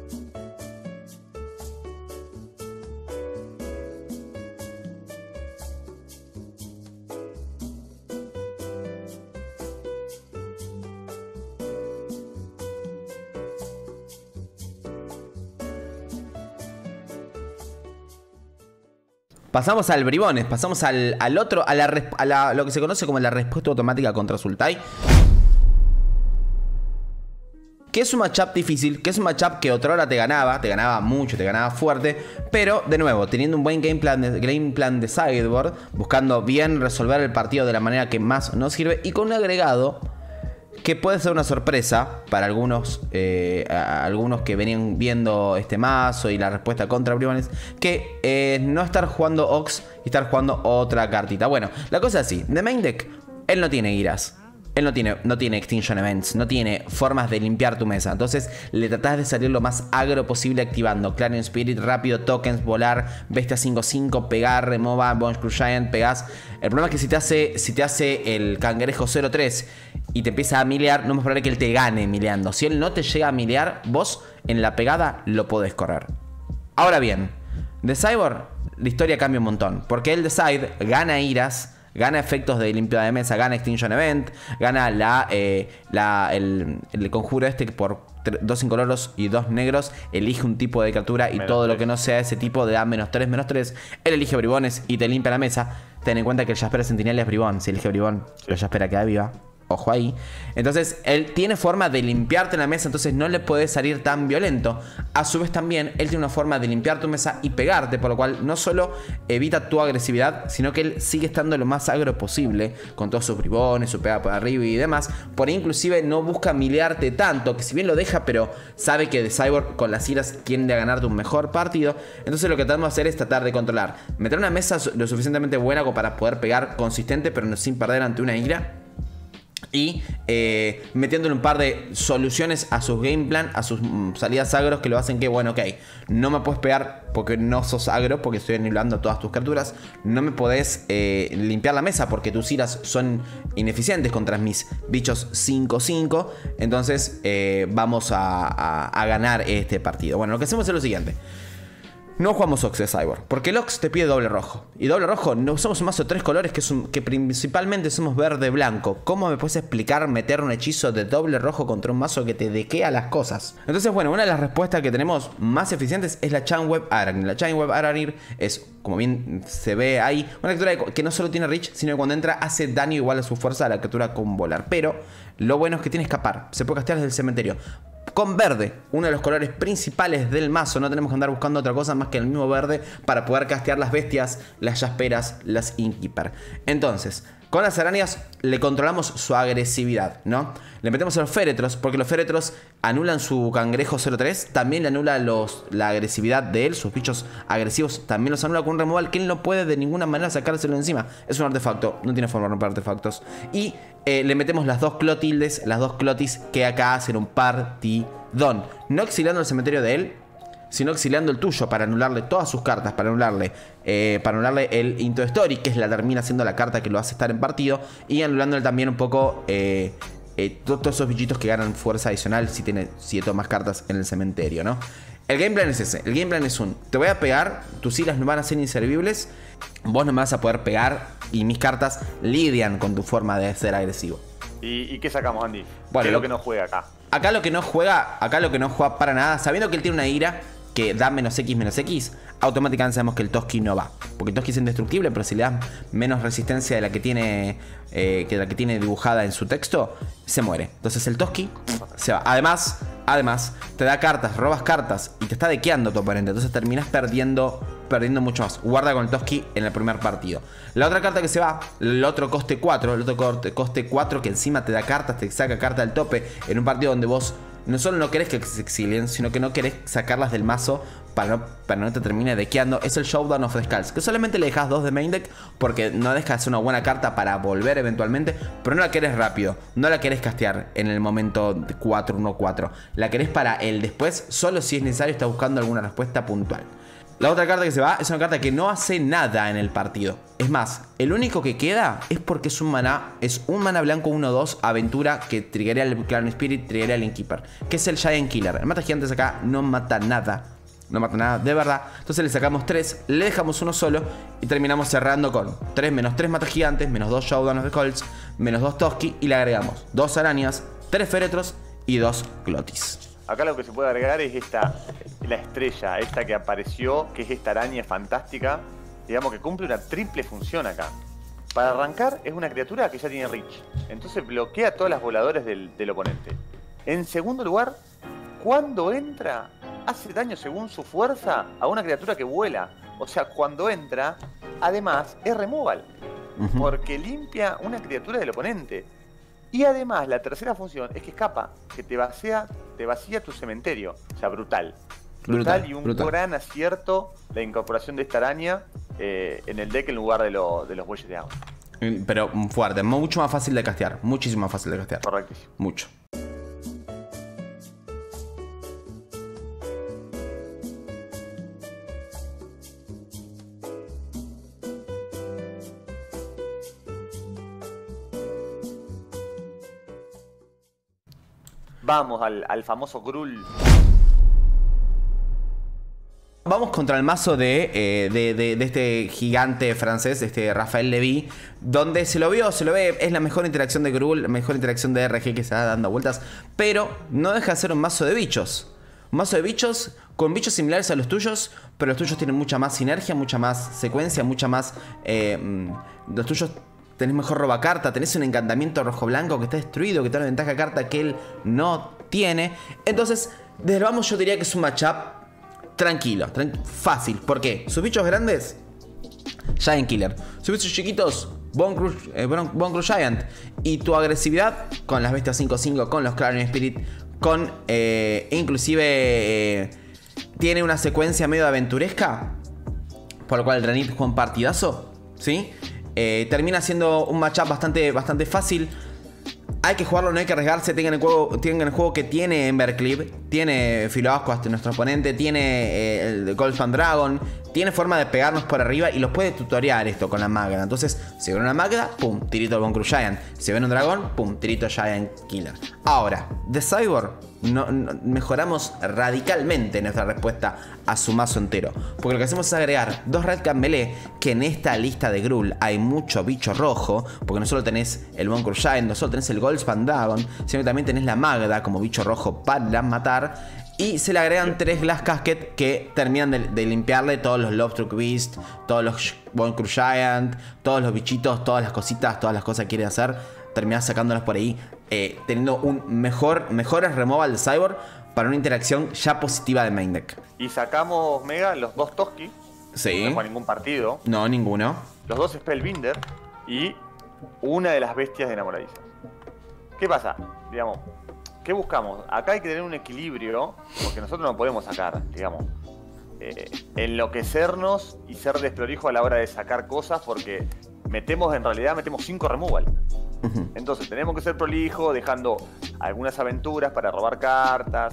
Pasamos al Bribones, pasamos al, al otro, a, la, a la, lo que se conoce como la respuesta automática contra Sultai. Que es un matchup difícil, que es un matchup que otrora te ganaba, te ganaba mucho, te ganaba fuerte. Pero, de nuevo, teniendo un buen game plan de, game plan de sideboard, buscando bien resolver el partido de la manera que más nos sirve. Y con un agregado que puede ser una sorpresa para algunos eh, algunos que venían viendo este mazo y la respuesta contra Bribones, que eh, no estar jugando Ox y estar jugando otra cartita. Bueno, la cosa es así, de main deck, él no tiene giras. Él no tiene, no tiene Extinction Events, no tiene formas de limpiar tu mesa. Entonces le tratás de salir lo más agro posible activando Clarion Spirit, rápido, tokens, volar, bestia cinco cinco, pegar, remova, Bone Screw Giant, pegás. El problema es que si te hace, si te hace el cangrejo cero tres y te empieza a milear, no es probable que él te gane mileando. Si él no te llega a milear, vos en la pegada lo podés correr. Ahora bien, de Cyborg la historia cambia un montón. Porque él de Side gana iras, gana efectos de limpieza de mesa, gana Extinction Event, gana la, eh, la, el, el conjuro este que por dos incoloros y dos negros elige un tipo de criatura y menos todo tres. Lo que no sea ese tipo de da menos tres, menos tres. Él elige Bribones y te limpia la mesa. Ten en cuenta que el Jasper Sentinel es Bribón. Si elige Bribón, sí. El Jasper queda viva. Ojo ahí. Entonces él tiene forma de limpiarte la mesa, entonces no le puede salir tan violento. A su vez también él tiene una forma de limpiar tu mesa y pegarte, por lo cual no solo evita tu agresividad, sino que él sigue estando lo más agro posible, con todos sus bribones, su pega por arriba y demás. Por ahí inclusive no busca milearte tanto, que si bien lo deja, pero sabe que de Cyborg con las iras tiende a ganarte un mejor partido. Entonces lo que tratamos de hacer es tratar de controlar, meter una mesa lo suficientemente buena como para poder pegar consistente, pero no sin perder ante una ira. Y eh, metiéndole un par de soluciones a sus game plan, a sus mm, salidas agros que lo hacen que, bueno, ok, no me puedes pegar porque no sos agro, porque estoy anulando todas tus criaturas. No me podés eh, limpiar la mesa porque tus iras son ineficientes contra mis bichos cinco cinco. Entonces eh, vamos a, a, a ganar este partido. Bueno, lo que hacemos es lo siguiente. No jugamos Ox de Cyborg, porque el Ox te pide doble rojo. Y doble rojo, no somos un mazo de tres colores que, es un, que principalmente somos verde-blanco. ¿Cómo me puedes explicar meter un hechizo de doble rojo contra un mazo que te dequea las cosas? Entonces, bueno, una de las respuestas que tenemos más eficientes es la Chainweb Aranir. La Chainweb Aranir es, como bien se ve ahí, una criatura que no solo tiene reach, sino que cuando entra hace daño igual a su fuerza a la criatura con volar. Pero lo bueno es que tiene escapar, se puede castear desde el cementerio. Con verde, uno de los colores principales del mazo. No tenemos que andar buscando otra cosa más que el mismo verde para poder castear las bestias, las jasperas, las Innkeeper. Entonces, con las arañas le controlamos su agresividad, ¿no? Le metemos a los féretros, porque los féretros anulan su cangrejo cero tres. También le anula los, la agresividad de él, sus bichos agresivos también los anula con un removal que él no puede de ninguna manera sacárselo encima. Es un artefacto, no tiene forma de romper artefactos. Y eh, le metemos las dos Clotildes, las dos Clotis que acá hacen un partidón. No exiliando el cementerio de él, sino exiliando el tuyo para anularle todas sus cartas, para anularle, eh, para anularle el Into the Story, que es la termina siendo la carta que lo hace estar en partido, y anulándole también un poco eh, eh, todos esos bichitos que ganan fuerza adicional si tiene siete o más cartas en el cementerio, ¿no? El game plan es ese. El game plan es un: te voy a pegar, tus islas no van a ser inservibles, vos no me vas a poder pegar y mis cartas lidian con tu forma de ser agresivo. ¿Y, y qué sacamos, Andy? Bueno, ¿Qué es lo lo que no juega acá? Acá lo que no juega, acá lo que no juega para nada, sabiendo que él tiene una ira que da menos X, menos X, automáticamente sabemos que el Toski no va. Porque el Toski es indestructible, pero si le das menos resistencia de la que tiene eh, que la que tiene dibujada en su texto, se muere. Entonces el Toski se va. Además, además, te da cartas, robas cartas y te está dequeando tu oponente. Entonces terminas perdiendo, perdiendo mucho más. Guarda con el Toski en el primer partido. La otra carta que se va, el otro coste cuatro, el otro coste cuatro que encima te da cartas, te saca carta del tope en un partido donde vos no solo no querés que se exilien, sino que no querés sacarlas del mazo para no, para no te termine dequeando. Es el Showdown of the Skulls, que solamente le dejas dos de main deck porque no deja de ser una buena carta para volver eventualmente, pero no la querés rápido, no la querés castear en el momento cuatro uno cuatro. La querés para el después, solo si es necesario, estás buscando alguna respuesta puntual. La otra carta que se va es una carta que no hace nada en el partido. Es más, el único que queda es porque es un maná, es un maná blanco uno dos aventura que triggerea el Clan Spirit, triggerea el Innkeeper, que es el Giant Killer. El mata gigantes acá no mata nada, no mata nada de verdad. Entonces le sacamos tres, le dejamos uno solo y terminamos cerrando con tres menos tres mata gigantes, menos dos Showdown of the Colts, menos dos Toski y le agregamos dos arañas, tres féretros y dos Glotis. Acá lo que se puede agregar es esta, la estrella, esta que apareció, que es esta araña fantástica, digamos que cumple una triple función acá. Para arrancar, es una criatura que ya tiene Reach, entonces bloquea todas las voladores del, del oponente. En segundo lugar, cuando entra, hace daño según su fuerza a una criatura que vuela. O sea, cuando entra, además, es removal, uh-huh. porque limpia una criatura del oponente. Y además, la tercera función es que escapa, que te vacía, te vacía tu cementerio. O sea, brutal. Brutal, brutal y un brutal. gran acierto la incorporación de esta araña eh, en el deck en lugar de, lo, de los bueyes de agua. Pero fuerte, mucho más fácil de castear. Muchísimo más fácil de castear. Correctísimo. Mucho. Vamos al, al famoso Gruul. Vamos contra el mazo de, eh, de, de, de este gigante francés, este Raphael Levy, donde se lo vio, se lo ve, es la mejor interacción de Gruul, la mejor interacción de R G que se da dando vueltas, pero no deja de ser un mazo de bichos. Un mazo de bichos con bichos similares a los tuyos, pero los tuyos tienen mucha más sinergia, mucha más secuencia, mucha más... Eh, los tuyos... Tenés mejor robacarta, tenés un encantamiento rojo-blanco que está destruido, que te da una ventaja carta que él no tiene. Entonces, desde el vamos yo diría que es un matchup tranquilo, tran fácil. ¿Por qué? Sus bichos grandes, Giant Killer. Sus bichos chiquitos, Bone Crush, eh, Bone Crush Giant. Y tu agresividad con las bestias cinco cinco, con los Clarion Spirit, con... Eh, inclusive eh, tiene una secuencia medio aventuresca, por lo cual el Renit juega un partidazo, ¿sí? Eh, termina siendo un matchup bastante, bastante fácil. Hay que jugarlo, no hay que arriesgarse. Tengan el juego, tengan el juego que tiene Embercleave, tiene Filoasco hasta nuestro oponente, tiene eh, el Goldspan Dragon, tiene forma de pegarnos por arriba y los puede tutorear esto con la Magda. Entonces, si ven una Magda, pum, tirito al Bone Crush Giant. Si ven un dragón, pum, tirito Giant Killer. Ahora, de Cyborg no, no, mejoramos radicalmente nuestra respuesta a su mazo entero. Porque lo que hacemos es agregar dos Redcap Melee, que en esta lista de Gruul hay mucho bicho rojo, porque no solo tenés el Bone Crush Giant, no solo tenés el Goldspan Dragon, sino que también tenés la Magda como bicho rojo para matar. Y se le agregan tres Glass Casket que terminan de, de limpiarle todos los Lovestruck Beast, todos los Bone Crush Giant, todos los bichitos, todas las cositas, todas las cosas que quiere hacer. Terminás sacándolas por ahí, eh, teniendo un mejor, mejores removal de Cyborg para una interacción ya positiva de main deck. Y sacamos, Mega, los dos Toski. Sí. No juega ningún partido. No, ninguno. Los dos Spellbinder y una de las bestias de enamoradizas. ¿Qué pasa? Digamos, ¿qué buscamos? Acá hay que tener un equilibrio, porque nosotros no podemos sacar, digamos, eh, enloquecernos y ser desprolijo a la hora de sacar cosas, porque metemos, en realidad, metemos cinco removal. Uh-huh. Entonces tenemos que ser prolijo, dejando algunas aventuras para robar cartas,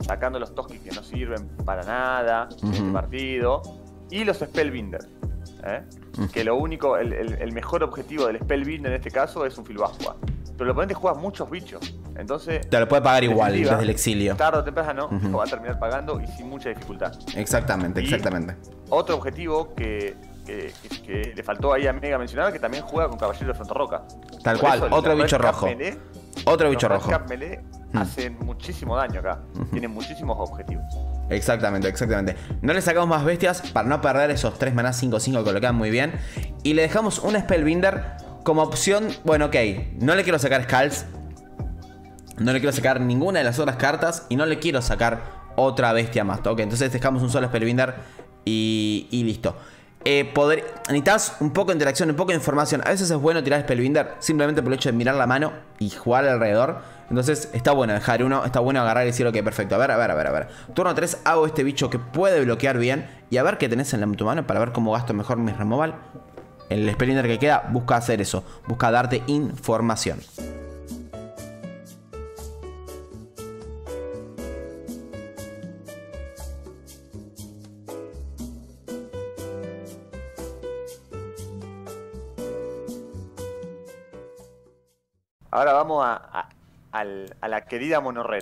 sacando los Toski que no sirven para nada en uh-huh. este partido, y los Spellbinder. ¿eh? Uh-huh. Que lo único, el, el, el mejor objetivo del Spellbinder en este caso es un Filbascua. Pero el oponente juega muchos bichos. Entonces. Te lo puede pagar igual desde el exilio. Tarde o temprano uh-huh. va a terminar pagando y sin mucha dificultad. Exactamente, y exactamente. Otro objetivo que, que, que, que le faltó ahí a Mega mencionar, que también juega con Caballero de Frontorroca. Tal Por cual, otro bicho rojo. Melee, otro bicho rojo. Cap melee hmm. hacen muchísimo daño acá. Uh-huh. Tienen muchísimos objetivos. Exactamente, exactamente. No le sacamos más bestias para no perder esos tres manás cinco cinco que lo quedan muy bien. Y le dejamos un Spellbinder como opción. Bueno, ok, no le quiero sacar Skulls. No le quiero sacar ninguna de las otras cartas. Y no le quiero sacar otra bestia más. Ok, entonces dejamos un solo Spellbinder y, y listo. Eh, poder, necesitas un poco de interacción, un poco de información. A veces es bueno tirar Spellbinder simplemente por el hecho de mirar la mano y jugar alrededor. Entonces está bueno dejar uno, está bueno agarrar y decir ok, perfecto. A ver, a ver, a ver, a ver. Turno tres hago este bicho que puede bloquear bien. Y a ver qué tenés en la, tu mano para ver cómo gasto mejor mi removal. El Spellbinder que queda busca hacer eso. Busca darte información. Ahora vamos a, a, a, a la querida Monored.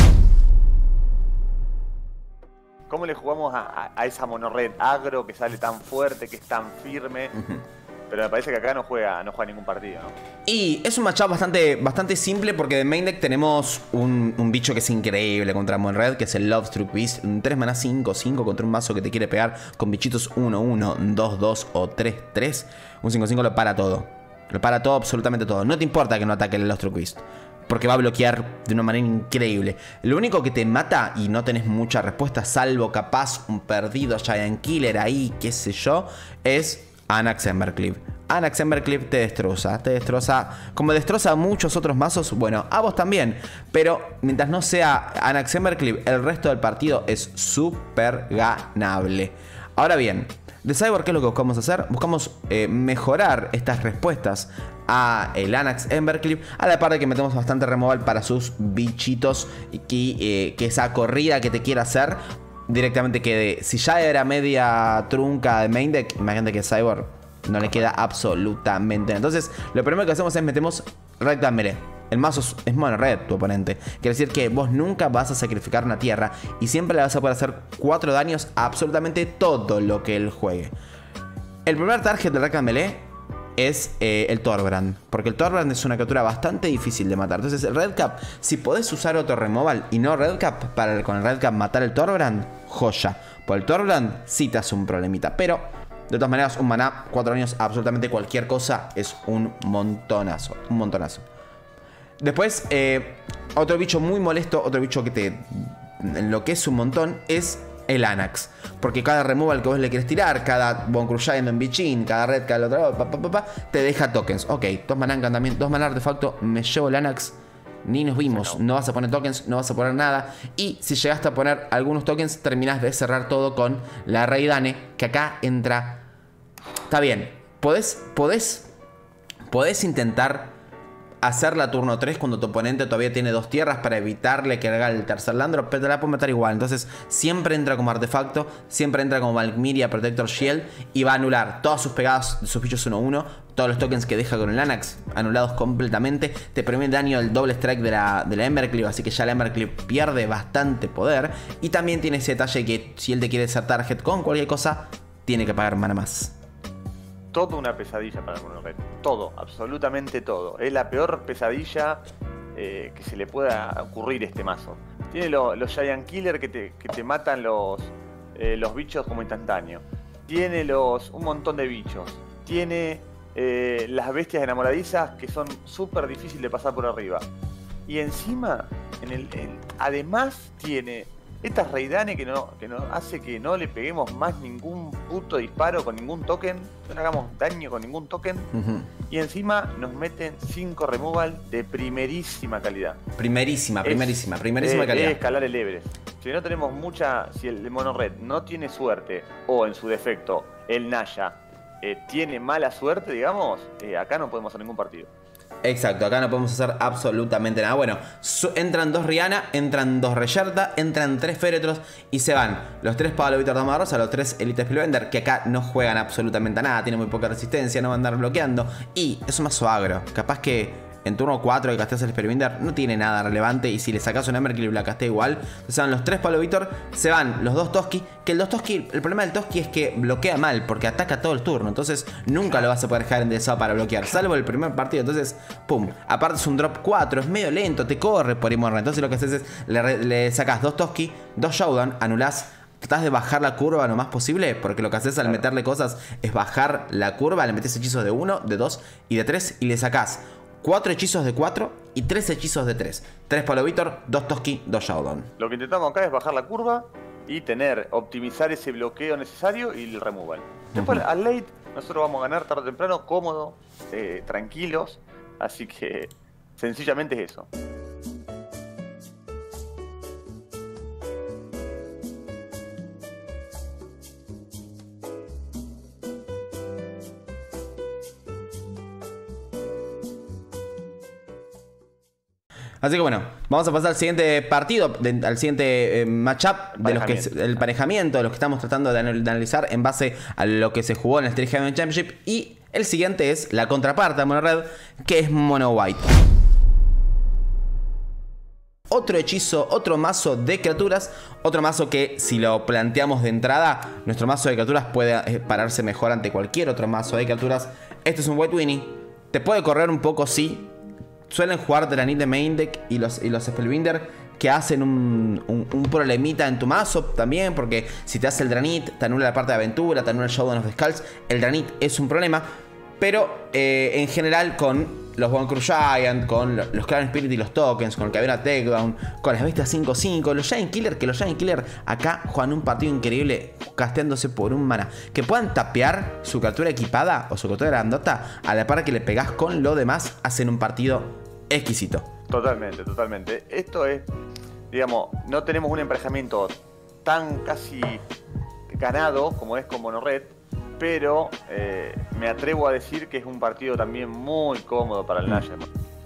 ¿Cómo le jugamos a, a, a esa Monored agro que sale tan fuerte, que es tan firme? Uh-huh. Pero me parece que acá no juega, no juega ningún partido, ¿no? Y es un matchup bastante, bastante simple porque de main deck tenemos un, un bicho que es increíble contra Monored, que es el Lovestruck Beast. Un tres maná cinco cinco contra un mazo que te quiere pegar con bichitos uno uno, dos dos o tres tres. Un cinco cinco lo para todo. Lo para todo, absolutamente todo. No te importa que no ataque el Lovestruck Beast, porque va a bloquear de una manera increíble. Lo único que te mata y no tenés mucha respuesta, salvo capaz un perdido Giant Killer ahí, qué sé yo, es Anax Embercleave. Anax Embercleave te destroza, te destroza como destroza a muchos otros mazos. Bueno, a vos también. Pero mientras no sea Anax Embercleave, el resto del partido es súper ganable. Ahora bien, de Cyborg, ¿qué es lo que buscamos hacer? Buscamos eh, mejorar estas respuestas a el Anax Embercleave, a la par de que metemos bastante removal para sus bichitos y que, eh, que esa corrida que te quiera hacer directamente quede. Si ya era media trunca de main deck, imagínate que Cyborg no le queda absolutamente. Entonces, lo primero que hacemos es metemos Red Clan Melee. El mazo es mono red, tu oponente. Quiere decir que vos nunca vas a sacrificar una tierra y siempre le vas a poder hacer cuatro daños a absolutamente todo lo que él juegue. El primer target del Red Clan Melee es eh, el Thorbrand, porque el Thorbrand es una criatura bastante difícil de matar. Entonces el Red Cap, si podés usar otro removal y no Red Cap para con el Red Cap matar el Thorbrand, joya. Por el Thorbrand sí te hace un problemita, pero de todas maneras un maná, cuatro años, absolutamente cualquier cosa es un montonazo, un montonazo. Después, eh, otro bicho muy molesto, otro bicho que te enloquece un montón, es el Anax. Porque cada removal que vos le querés tirar, cada Bone Crushing en bichín, cada red, cada otro lado, pa, pa, pa, pa, te deja tokens. Ok, dos maná encantamiento, dos maná artefacto, me llevo el Anax, ni nos vimos. No vas a poner tokens, no vas a poner nada. Y si llegaste a poner algunos tokens, terminás de cerrar todo con la Raidane, que acá entra. Está bien, podés, podés, podés intentar hacerla turno tres cuando tu oponente todavía tiene dos tierras para evitarle que haga el tercer Landro, pero te la puede matar igual. Entonces siempre entra como artefacto, siempre entra como Valkyria Protector Shield y va a anular todas sus pegadas de sus bichos uno uno, todos los tokens que deja con el Anax anulados completamente. Te permite daño del doble strike de la, de la Embercleave, así que ya la Embercleave pierde bastante poder. Y también tiene ese detalle que si él te quiere hacer target con cualquier cosa, tiene que pagar mana más. Todo una pesadilla para el Monored. Todo, absolutamente todo. Es la peor pesadilla eh, que se le pueda ocurrir a este mazo. Tiene lo, los Giant Killer que te, que te matan los, eh, los bichos como instantáneo. Tiene los un montón de bichos. Tiene eh, las bestias enamoradizas que son súper difíciles de pasar por arriba. Y encima, en el, en, además tiene esta Raidane que no, que nos hace que no le peguemos más ningún puto disparo con ningún token, no le hagamos daño con ningún token. Uh-huh. Y encima nos meten cinco removal de primerísima calidad. Primerísima, primerísima, es, primerísima es, calidad. Es escalar el Everest. Si no tenemos mucha, si el Monored no tiene suerte, o en su defecto, el Naya eh, tiene mala suerte, digamos, eh, acá no podemos hacer ningún partido. Exacto, acá no podemos hacer absolutamente nada. Bueno, entran dos Rihanna, entran dos Reyerta, entran tres Féretros y se van los tres Pablo Víctor Dama Rosa, los tres Elite Spellbender, que acá no juegan absolutamente a nada, tienen muy poca resistencia, no van a andar bloqueando. Y es un mazo agro, capaz que en turno cuatro que casteas el Spellbinder no tiene nada relevante. Y si le sacas un Embercleave y la castea igual. Se van los tres Pablo Víctor, se van los dos Toski. Que el dos Toski, el problema del Toski es que bloquea mal, porque ataca todo el turno. Entonces nunca lo vas a poder dejar enderezado para bloquear, salvo el primer partido. Entonces, pum, aparte es un drop cuatro, es medio lento, te corre por Imorra. Entonces lo que haces es, le, le sacas dos Toski, dos Showdown, anulás. Tratás de bajar la curva lo más posible, porque lo que haces al meterle cosas es bajar la curva. Le metes hechizos de uno, de dos y de tres y le sacás cuatro hechizos de cuatro y tres hechizos de tres. tres Pablo Víctor, dos Toski, dos Showdown. Lo que intentamos acá es bajar la curva y tener, optimizar ese bloqueo necesario y el removal. Después, uh-huh. al late, nosotros vamos a ganar tarde o temprano, cómodo, eh, tranquilos. Así que, sencillamente es eso. Así que bueno, vamos a pasar al siguiente partido, de, al siguiente eh, matchup de los que el panejamiento, de los que estamos tratando de, anal de analizar en base a lo que se jugó en el Street Heaven Championship. Y el siguiente es la contraparte de Mono Red, que es Mono White. Otro hechizo, otro mazo de criaturas, otro mazo que si lo planteamos de entrada, nuestro mazo de criaturas puede pararse mejor ante cualquier otro mazo de criaturas. Este es un White Winnie, te puede correr un poco, sí. Suelen jugar Draenei de main deck y los, y los Spellbinder que hacen un, un, un problemita en tu mazo también, porque si te hace el Draenei, te anula la parte de aventura, te anula el Showdown of the Skulls, el Draenei es un problema. Pero eh, en general con los One Giant, con los Clan Spirit y los tokens, con el Caveira Takedown, con las bestias cinco cinco, los Giant Killer, que los Giant Killer acá juegan un partido increíble casteándose por un mana. Que puedan tapear su criatura equipada o su criatura grandota a la par que le pegás con lo demás, hacen un partido exquisito. Totalmente, totalmente. Esto es, digamos, no tenemos un emparejamiento tan casi ganado como es con Mono Red, pero eh, me atrevo a decir que es un partido también muy cómodo para el mm. Nashor.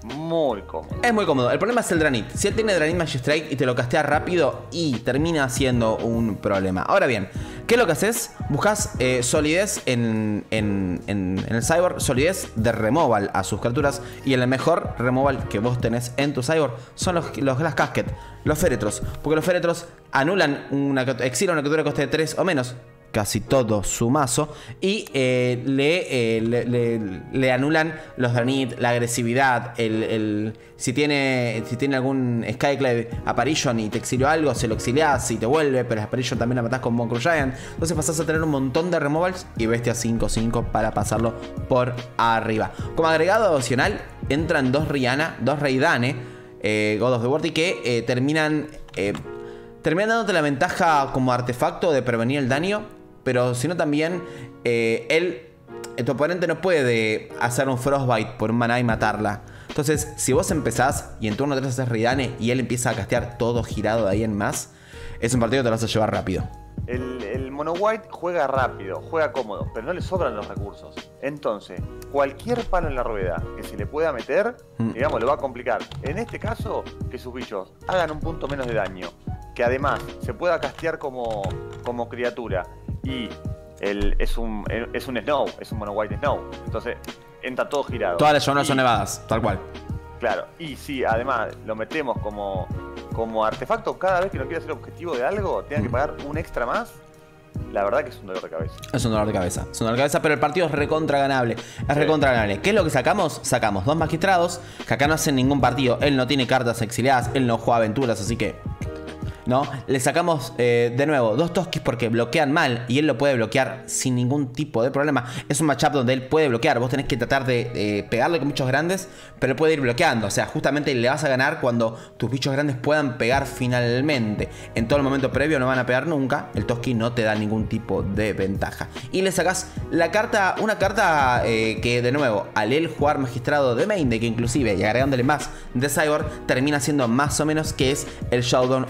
Muy cómodo. Es muy cómodo. El problema es el Draenei. Si él tiene Draenei Magistrate y te lo castea rápido, y termina siendo un problema. Ahora bien, ¿qué es lo que haces? Buscas eh, solidez en, en, en, en el Cyborg, solidez de removal a sus criaturas. Y el mejor removal que vos tenés en tu Cyborg son los, los Glass Casket, los Féretros. Porque los Féretros anulan una, exilan una criatura que coste tres o menos, casi todo su mazo, y eh, le, eh, le, le, le anulan los Draenei, la agresividad, el, el, si tiene si tiene algún Skyclave Apparition y te exilió algo, se lo exiliás y te vuelve, pero Apparition también la matás con Monk Giant. Entonces pasás a tener un montón de removals y bestia cinco cinco para pasarlo por arriba. Como agregado adicional, entran dos Rihanna, dos Reidane, eh, God of the World, que eh, terminan eh, terminan dándote la ventaja como artefacto de prevenir el daño. Pero si no también, eh, él, tu oponente no puede hacer un Frostbite por un maná y matarla. Entonces, si vos empezás y en turno tres haces Reidane y él empieza a castear todo girado de ahí en más, es un partido que te lo vas a llevar rápido. El, el Mono White juega rápido, juega cómodo, pero no le sobran los recursos. Entonces, cualquier palo en la rueda que se le pueda meter, mm. digamos, lo va a complicar. En este caso, que sus bichos hagan un punto menos de daño, que además se pueda castear como, como criatura. Y el, es, un, es un Snow, es un Mono White Snow. Entonces entra todo girado. Todas las zonas son nevadas, tal cual. Claro, y si además lo metemos como, como artefacto, cada vez que no quiera ser objetivo de algo, tenga que pagar un extra más. La verdad que es un dolor de cabeza. Es un dolor de cabeza, es un dolor de cabeza, pero el partido es recontra ganable. Es sí. recontra ganable. ¿Qué es lo que sacamos? Sacamos dos magistrados, que acá no hacen ningún partido. Él no tiene cartas exiliadas, él no juega aventuras, así que... ¿no? Le sacamos eh, de nuevo dos Toskis porque bloquean mal y él lo puede bloquear sin ningún tipo de problema. Es un matchup donde él puede bloquear. Vos tenés que tratar de eh, pegarle con bichos grandes, pero él puede ir bloqueando. O sea, justamente le vas a ganar cuando tus bichos grandes puedan pegar finalmente. En todo el momento previo no van a pegar nunca. El Toski no te da ningún tipo de ventaja. Y le sacás la carta, una carta eh, que de nuevo, al él jugar magistrado de main deck inclusive y agregándole más de Cyborg, termina siendo más o menos, que es el Showdown of the Skull.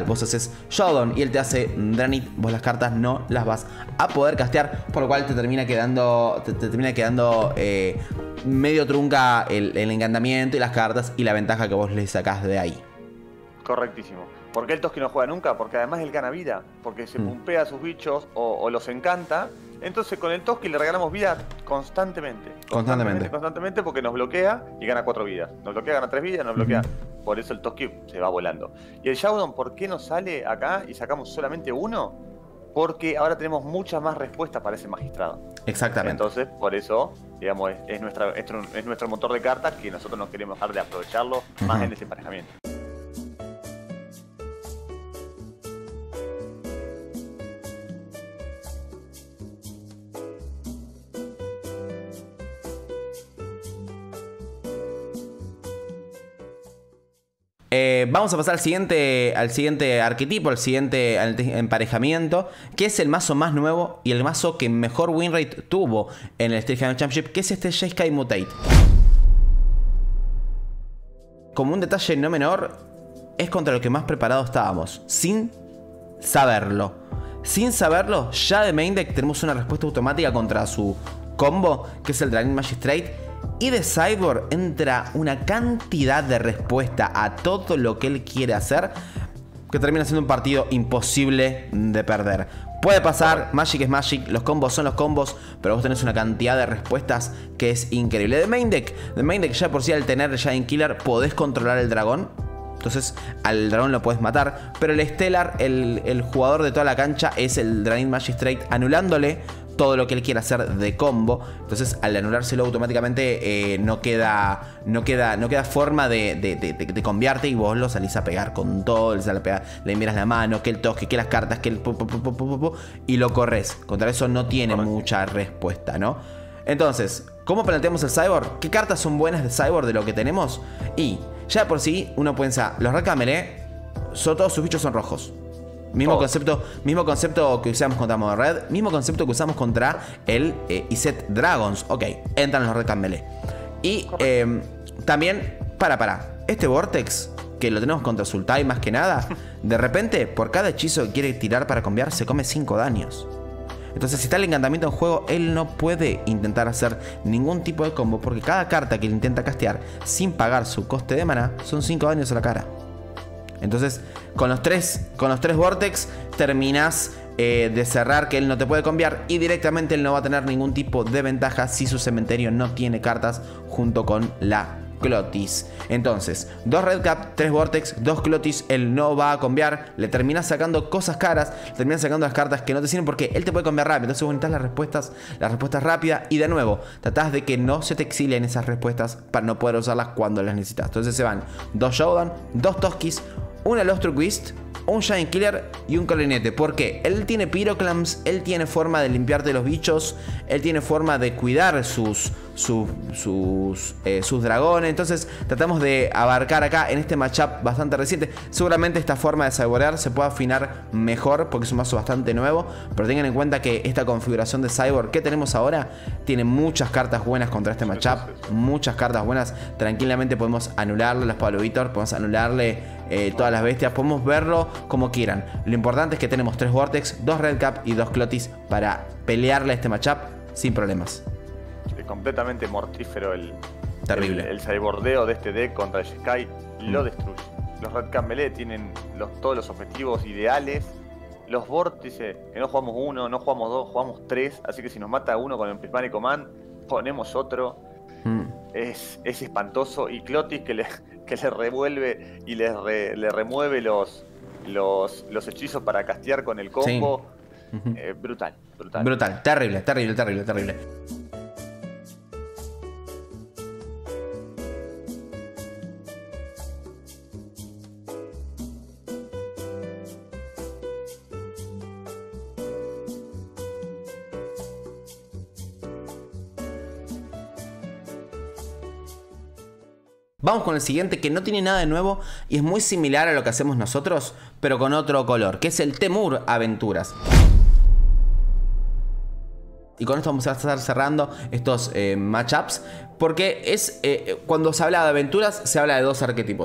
igual, vos haces Showdown y él te hace Draenei, vos las cartas no las vas a poder castear, por lo cual te termina quedando, te, te termina quedando eh, medio trunca el, el encantamiento y las cartas y la ventaja que vos le sacás de ahí. Correctísimo. ¿Por qué el Toski no juega nunca? Porque además él gana vida, porque se Mm. pumpea a sus bichos o, o los encanta. Entonces con el Toski le regalamos vida constantemente. Constantemente. Constantemente porque nos bloquea y gana cuatro vidas. Nos bloquea, gana tres vidas, nos bloquea. Por eso el Toski se va volando. Y el Showdown, ¿por qué no sale acá y sacamos solamente uno? Porque ahora tenemos muchas más respuestas para ese magistrado. Exactamente. Entonces, por eso, digamos, es, es, nuestra, es, es nuestro motor de cartas que nosotros no queremos dejar de aprovecharlo uh-huh. más en ese emparejamiento. Eh, vamos a pasar al siguiente, al siguiente arquetipo, al siguiente emparejamiento, que es el mazo más nuevo y el mazo que mejor win rate tuvo en el Street Fighter Championship, que es este Jeskai Mutate. Como un detalle no menor, es contra lo que más preparados estábamos, sin saberlo. Sin saberlo, ya de main deck tenemos una respuesta automática contra su combo, que es el Dragon Magistrate. Y de Cyborg entra una cantidad de respuesta a todo lo que él quiere hacer, que termina siendo un partido imposible de perder. Puede pasar, Magic es Magic, los combos son los combos, pero vos tenés una cantidad de respuestas que es increíble. De main deck, de main deck ya por sí al tener Giant Killer podés controlar el dragón. Entonces al dragón lo puedes matar. Pero el Stellar, el, el jugador de toda la cancha, es el Dragon Magistrate, anulándole todo lo que él quiera hacer de combo. Entonces al anulárselo automáticamente eh, no queda no queda no queda forma de, de, de, de, de conviarte y vos lo salís a pegar con todo. Le, pega, le miras la mano, que el toque, que las cartas, que el pu, pu, pu, pu, pu, pu, y lo corres. Contra eso no tiene Correcto. mucha respuesta, ¿no? Entonces, ¿cómo planteamos el Cyborg? ¿Qué cartas son buenas de Cyborg de lo que tenemos? Y ya por sí uno piensa, los Red Melee, son, todos sus bichos son rojos. Mismo, oh. concepto, mismo concepto que usamos contra Mono Red. Mismo concepto que usamos contra el eh, Iset Dragons. Ok, entran los Red Cam Melee. Y eh, también, para, para este Vortex, que lo tenemos contra Sultai más que nada, de repente, por cada hechizo que quiere tirar para cambiar, se come cinco daños. Entonces, si está el encantamiento en juego, él no puede intentar hacer ningún tipo de combo, porque cada carta que él intenta castear sin pagar su coste de maná son cinco daños a la cara. Entonces, con los tres, con los tres Vortex, terminás eh, de cerrar que él no te puede cambiar. Y directamente él no va a tener ningún tipo de ventaja si su cementerio no tiene cartas junto con la Clotis. Entonces, dos Red Cap, tres Vortex, dos Clotis, él no va a cambiar. Le terminás sacando cosas caras, le terminás sacando las cartas que no te sirven porque él te puede cambiar rápido. Entonces vos necesitas las respuestas, las respuestas rápidas. Y de nuevo, tratás de que no se te exilien esas respuestas para no poder usarlas cuando las necesitas. Entonces se van dos Showdown, dos Toskis, una Lost Twist, un Giant Killer y un Colinete. ¿Por qué? Él tiene Pyroclams, él tiene forma de limpiarte los bichos, él tiene forma de cuidar sus, sus, sus, eh, sus dragones. Entonces tratamos de abarcar acá en este matchup bastante reciente. Seguramente esta forma de cyborgar se puede afinar mejor porque es un mazo bastante nuevo. Pero tengan en cuenta que esta configuración de cyborg que tenemos ahora tiene muchas cartas buenas contra este matchup. Muchas cartas buenas. Tranquilamente podemos anularle las Pablo Víctor, podemos anularle Eh, todas las bestias, podemos verlo como quieran. Lo importante es que tenemos tres Vortex, dos Red Cap y dos Clotis para pelearle a este matchup sin problemas. Es completamente mortífero el, Terrible. el, el cybordeo de este deck contra el Jeskai. Lo mm. destruye. Los Red Cap Melee tienen los, todos los objetivos ideales. Los vórtices, que no jugamos uno, no jugamos dos, jugamos tres. Así que si nos mata uno con el Prismatic Command, ponemos otro. Mm. Es, es espantoso. Y Clotis que le... que le revuelve y le, re, le remueve los, los, los hechizos para castear con el combo. Sí. Uh-huh. eh, brutal, brutal. Brutal, terrible, terrible, terrible, terrible. Vamos con el siguiente, que no tiene nada de nuevo y es muy similar a lo que hacemos nosotros, pero con otro color, que es el Temur Aventuras. Y con esto vamos a estar cerrando estos eh, matchups, porque es eh, cuando se habla de aventuras, se habla de dos arquetipos.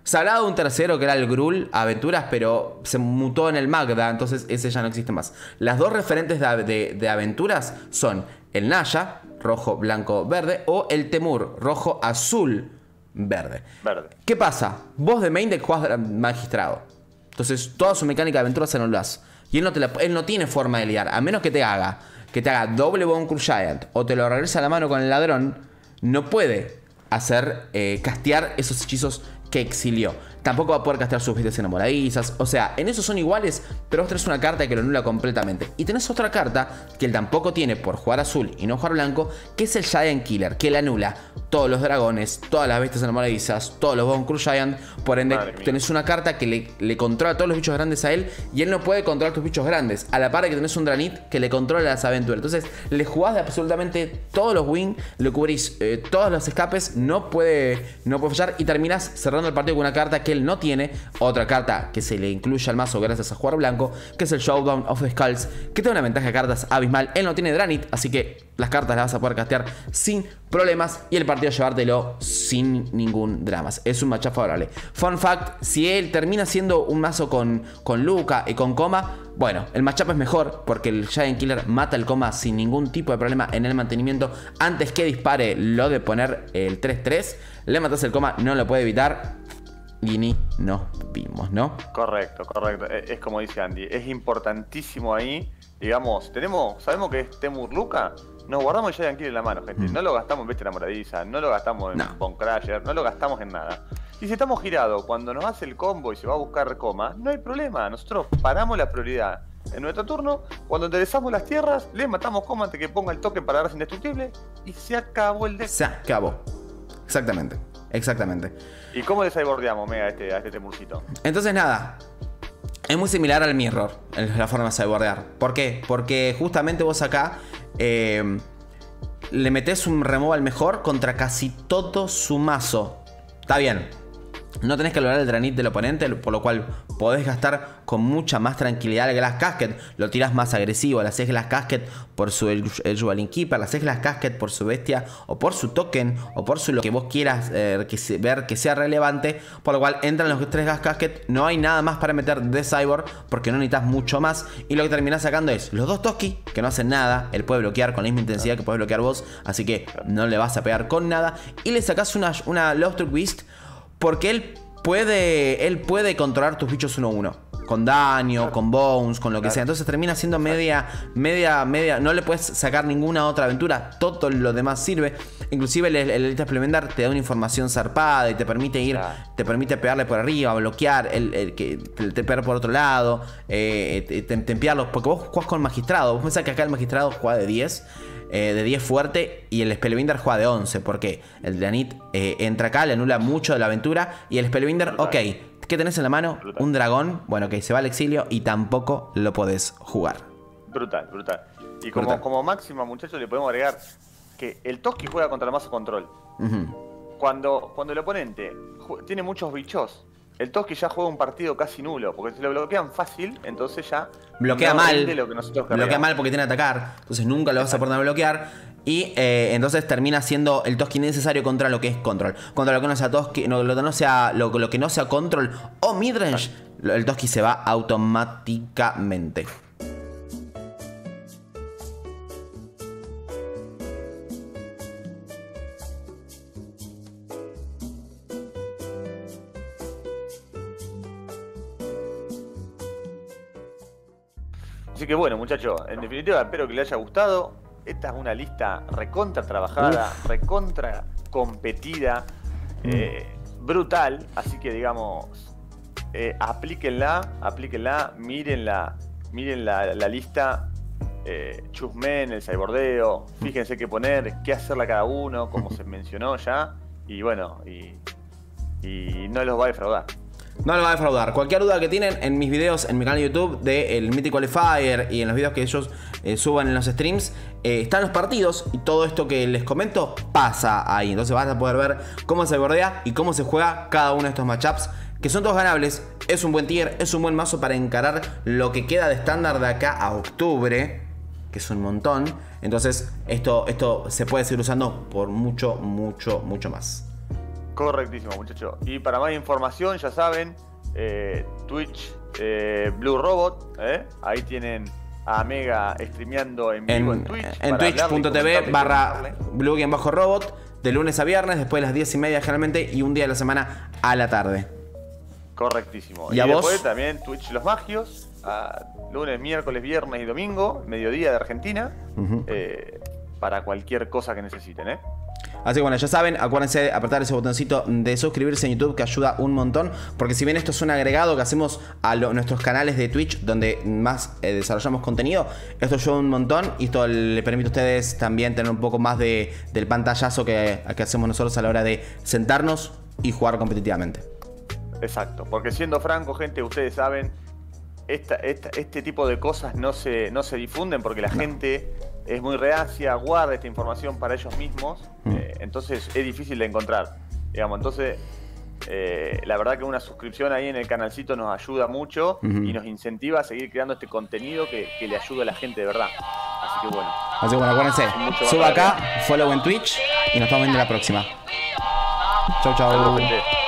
Se hablaba de un tercero que era el Gruul Aventuras, pero se mutó en el Magda, entonces ese ya no existe más. Las dos referentes de, de, de aventuras son el Naya, rojo, blanco, verde, o el Temur, rojo, azul, verde. Verde. ¿Qué pasa? Vos de main deck jugás magistrado. Entonces toda su mecánica de aventuras se anulás. Y él no, te la, él no tiene forma de liar, a menos que te haga que te haga doble Bonkul Giant o te lo regrese a la mano con el ladrón, no puede hacer eh, castear esos hechizos que exilió. Tampoco va a poder castear sus bestias enamoradizas. O sea, en eso son iguales, pero vos tenés una carta que lo anula completamente. Y tenés otra carta que él tampoco tiene por jugar azul y no jugar blanco, que es el Giant Killer, que le anula todos los dragones, todas las bestias enamoradizas, todos los Bonkul Giant. Por ende, tenés una carta que le, le controla todos los bichos grandes a él y él no puede controlar tus bichos grandes. A la par de que tenés un Dranit que le controla las aventuras. Entonces, le jugás de absolutamente todos los wins, le cubrís eh, todos los escapes, no puede, no puede fallar y terminás cerrando el partido con una carta que él no tiene. Otra carta que se le incluye al mazo gracias a jugar blanco, que es el Showdown of the Skulls, que tiene una ventaja de cartas abismal. Él no tiene Dranit, así que las cartas las vas a poder castear sin problemas y el partido llevártelo sin ningún drama. Es un matchup favorable. Fun fact, si él termina siendo un mazo con, con Luca y con Coma, bueno, el matchup es mejor porque el Giant Killer mata el Coma sin ningún tipo de problema en el mantenimiento. Antes que dispare lo de poner el tres tres, le matas el Coma, no lo puede evitar. Y ni nos vimos, ¿no? Correcto, correcto. Es como dice Andy, es importantísimo ahí. Digamos, tenemos, sabemos que es Temur Luca. Nos guardamos el Giant Killer en la mano, gente. Mm. No lo gastamos en bestia enamoradiza, no lo gastamos en no. Bone Crusher, no lo gastamos en nada. Y si estamos girados, cuando nos hace el combo y se va a buscar Coma, no hay problema. Nosotros paramos la prioridad. En nuestro turno, cuando enderezamos las tierras, le matamos Coma antes que ponga el token para darse indestructible y se acabó el deck. Se acabó. Exactamente. Exactamente. ¿Y cómo decybordeamos, Mega, a este, a este Temurcito? Entonces nada, es muy similar al Mirror, en la forma de cybordear. ¿Por qué? Porque justamente vos acá eh, le metés un removal mejor contra casi todo su mazo. Está bien, no tenés que lograr el Dranit del oponente, por lo cual podés gastar con mucha más tranquilidad el Glass Casket. Lo tirás más agresivo, le haces Glass Casket por su el, el Juvalin Keeper, le haces Glass Casket por su bestia o por su token o por su lo que vos quieras eh, que se, ver que sea relevante. Por lo cual entran los tres Glass Casket, no hay nada más para meter de Cyborg porque no necesitas mucho más. Y lo que terminás sacando es los dos Toski que no hacen nada, él puede bloquear con la misma intensidad que podés bloquear vos, así que no le vas a pegar con nada. Y le sacás una, una Lovestruck Beast porque él puede, él puede controlar tus bichos uno a uno. Con daño, claro. con bones, con lo que claro. sea. Entonces termina siendo media, media, media. No le puedes sacar ninguna otra aventura. Todo lo demás sirve. Inclusive el, el Elite Implementar te da una información zarpada y te permite ir, claro. te permite pegarle por arriba, bloquear, el, el que te, te pegar por otro lado, eh, te, te, tempearlo. Porque vos jugás con magistrado. Vos pensás que acá el magistrado juega de diez. Eh, de diez fuerte y el Spellbinder juega de once porque el Dranit eh, entra acá, le anula mucho de la aventura y el Spellbinder, ok, ¿qué tenés en la mano? Brutal. Un dragón, bueno, que se va al exilio y tampoco lo podés jugar. Brutal, brutal. Y como, brutal. como máxima, muchachos, le podemos agregar que el Toski juega contra el mazo control. Uh-huh. Cuando, cuando el oponente tiene muchos bichos, el Toski ya juega un partido casi nulo, porque si lo bloquean fácil, entonces ya bloquea no mal, lo que nosotros bloquea mal porque tiene que atacar, entonces nunca lo vas a poder bloquear. Y eh, entonces termina siendo el Toski necesario contra lo que es control. Contra lo que no sea Toski, no, lo, que no sea, lo, lo que no sea control o midrange, el Toski se va automáticamente. Así que bueno, muchachos, en definitiva espero que les haya gustado. Esta es una lista recontra trabajada, Uf. recontra competida, mm. eh, brutal. Así que digamos, eh, aplíquenla, aplíquenla, mírenla, miren la, la lista, eh, chusmen el cybordeo, fíjense qué poner, qué hacerle a cada uno, como se mencionó ya. Y bueno, y, y no los va a defraudar. No lo va a defraudar. Cualquier duda que tienen en mis videos, en mi canal de YouTube del Mythic Qualifier y en los videos que ellos eh, suban en los streams, eh, están los partidos y todo esto que les comento pasa ahí. Entonces vas a poder ver cómo se bordea y cómo se juega cada uno de estos matchups, que son todos ganables. Es un buen tier, es un buen mazo para encarar lo que queda de estándar de acá a octubre, que es un montón. Entonces esto, esto se puede seguir usando por mucho, mucho, mucho más. Correctísimo, muchachos. Y para más información, ya saben, eh, Twitch, eh, Blue Robot, ¿eh? Ahí tienen a Mega streameando en vivo en, en Twitch. En twitch punto tv barra blue-robot, de lunes a viernes, después de las diez y media generalmente, y un día de la semana a la tarde. Correctísimo. ¿Y, y a después vos? también Twitch Los Magios, a lunes, miércoles, viernes y domingo, mediodía de Argentina, uh-huh. eh, para cualquier cosa que necesiten, ¿eh? Así que bueno, ya saben, acuérdense de apretar ese botoncito de suscribirse en YouTube, que ayuda un montón. Porque si bien esto es un agregado que hacemos a lo, nuestros canales de Twitch, donde más eh, desarrollamos contenido, esto ayuda un montón y esto le permite a ustedes también tener un poco más de, del pantallazo que, que hacemos nosotros a la hora de sentarnos y jugar competitivamente. Exacto, porque siendo franco, gente, ustedes saben, esta, esta, este tipo de cosas no se, no se difunden porque la no. gente es muy reacia, guarda esta información para ellos mismos, mm. eh, entonces es difícil de encontrar, digamos. Entonces, eh, la verdad que una suscripción ahí en el canalcito nos ayuda mucho mm-hmm. y nos incentiva a seguir creando este contenido que, que le ayuda a la gente de verdad. Así que bueno. Así que bueno, acuérdense, suba acá, follow en Twitch y nos estamos viendo la próxima. Chau, chau. Saludos, gente.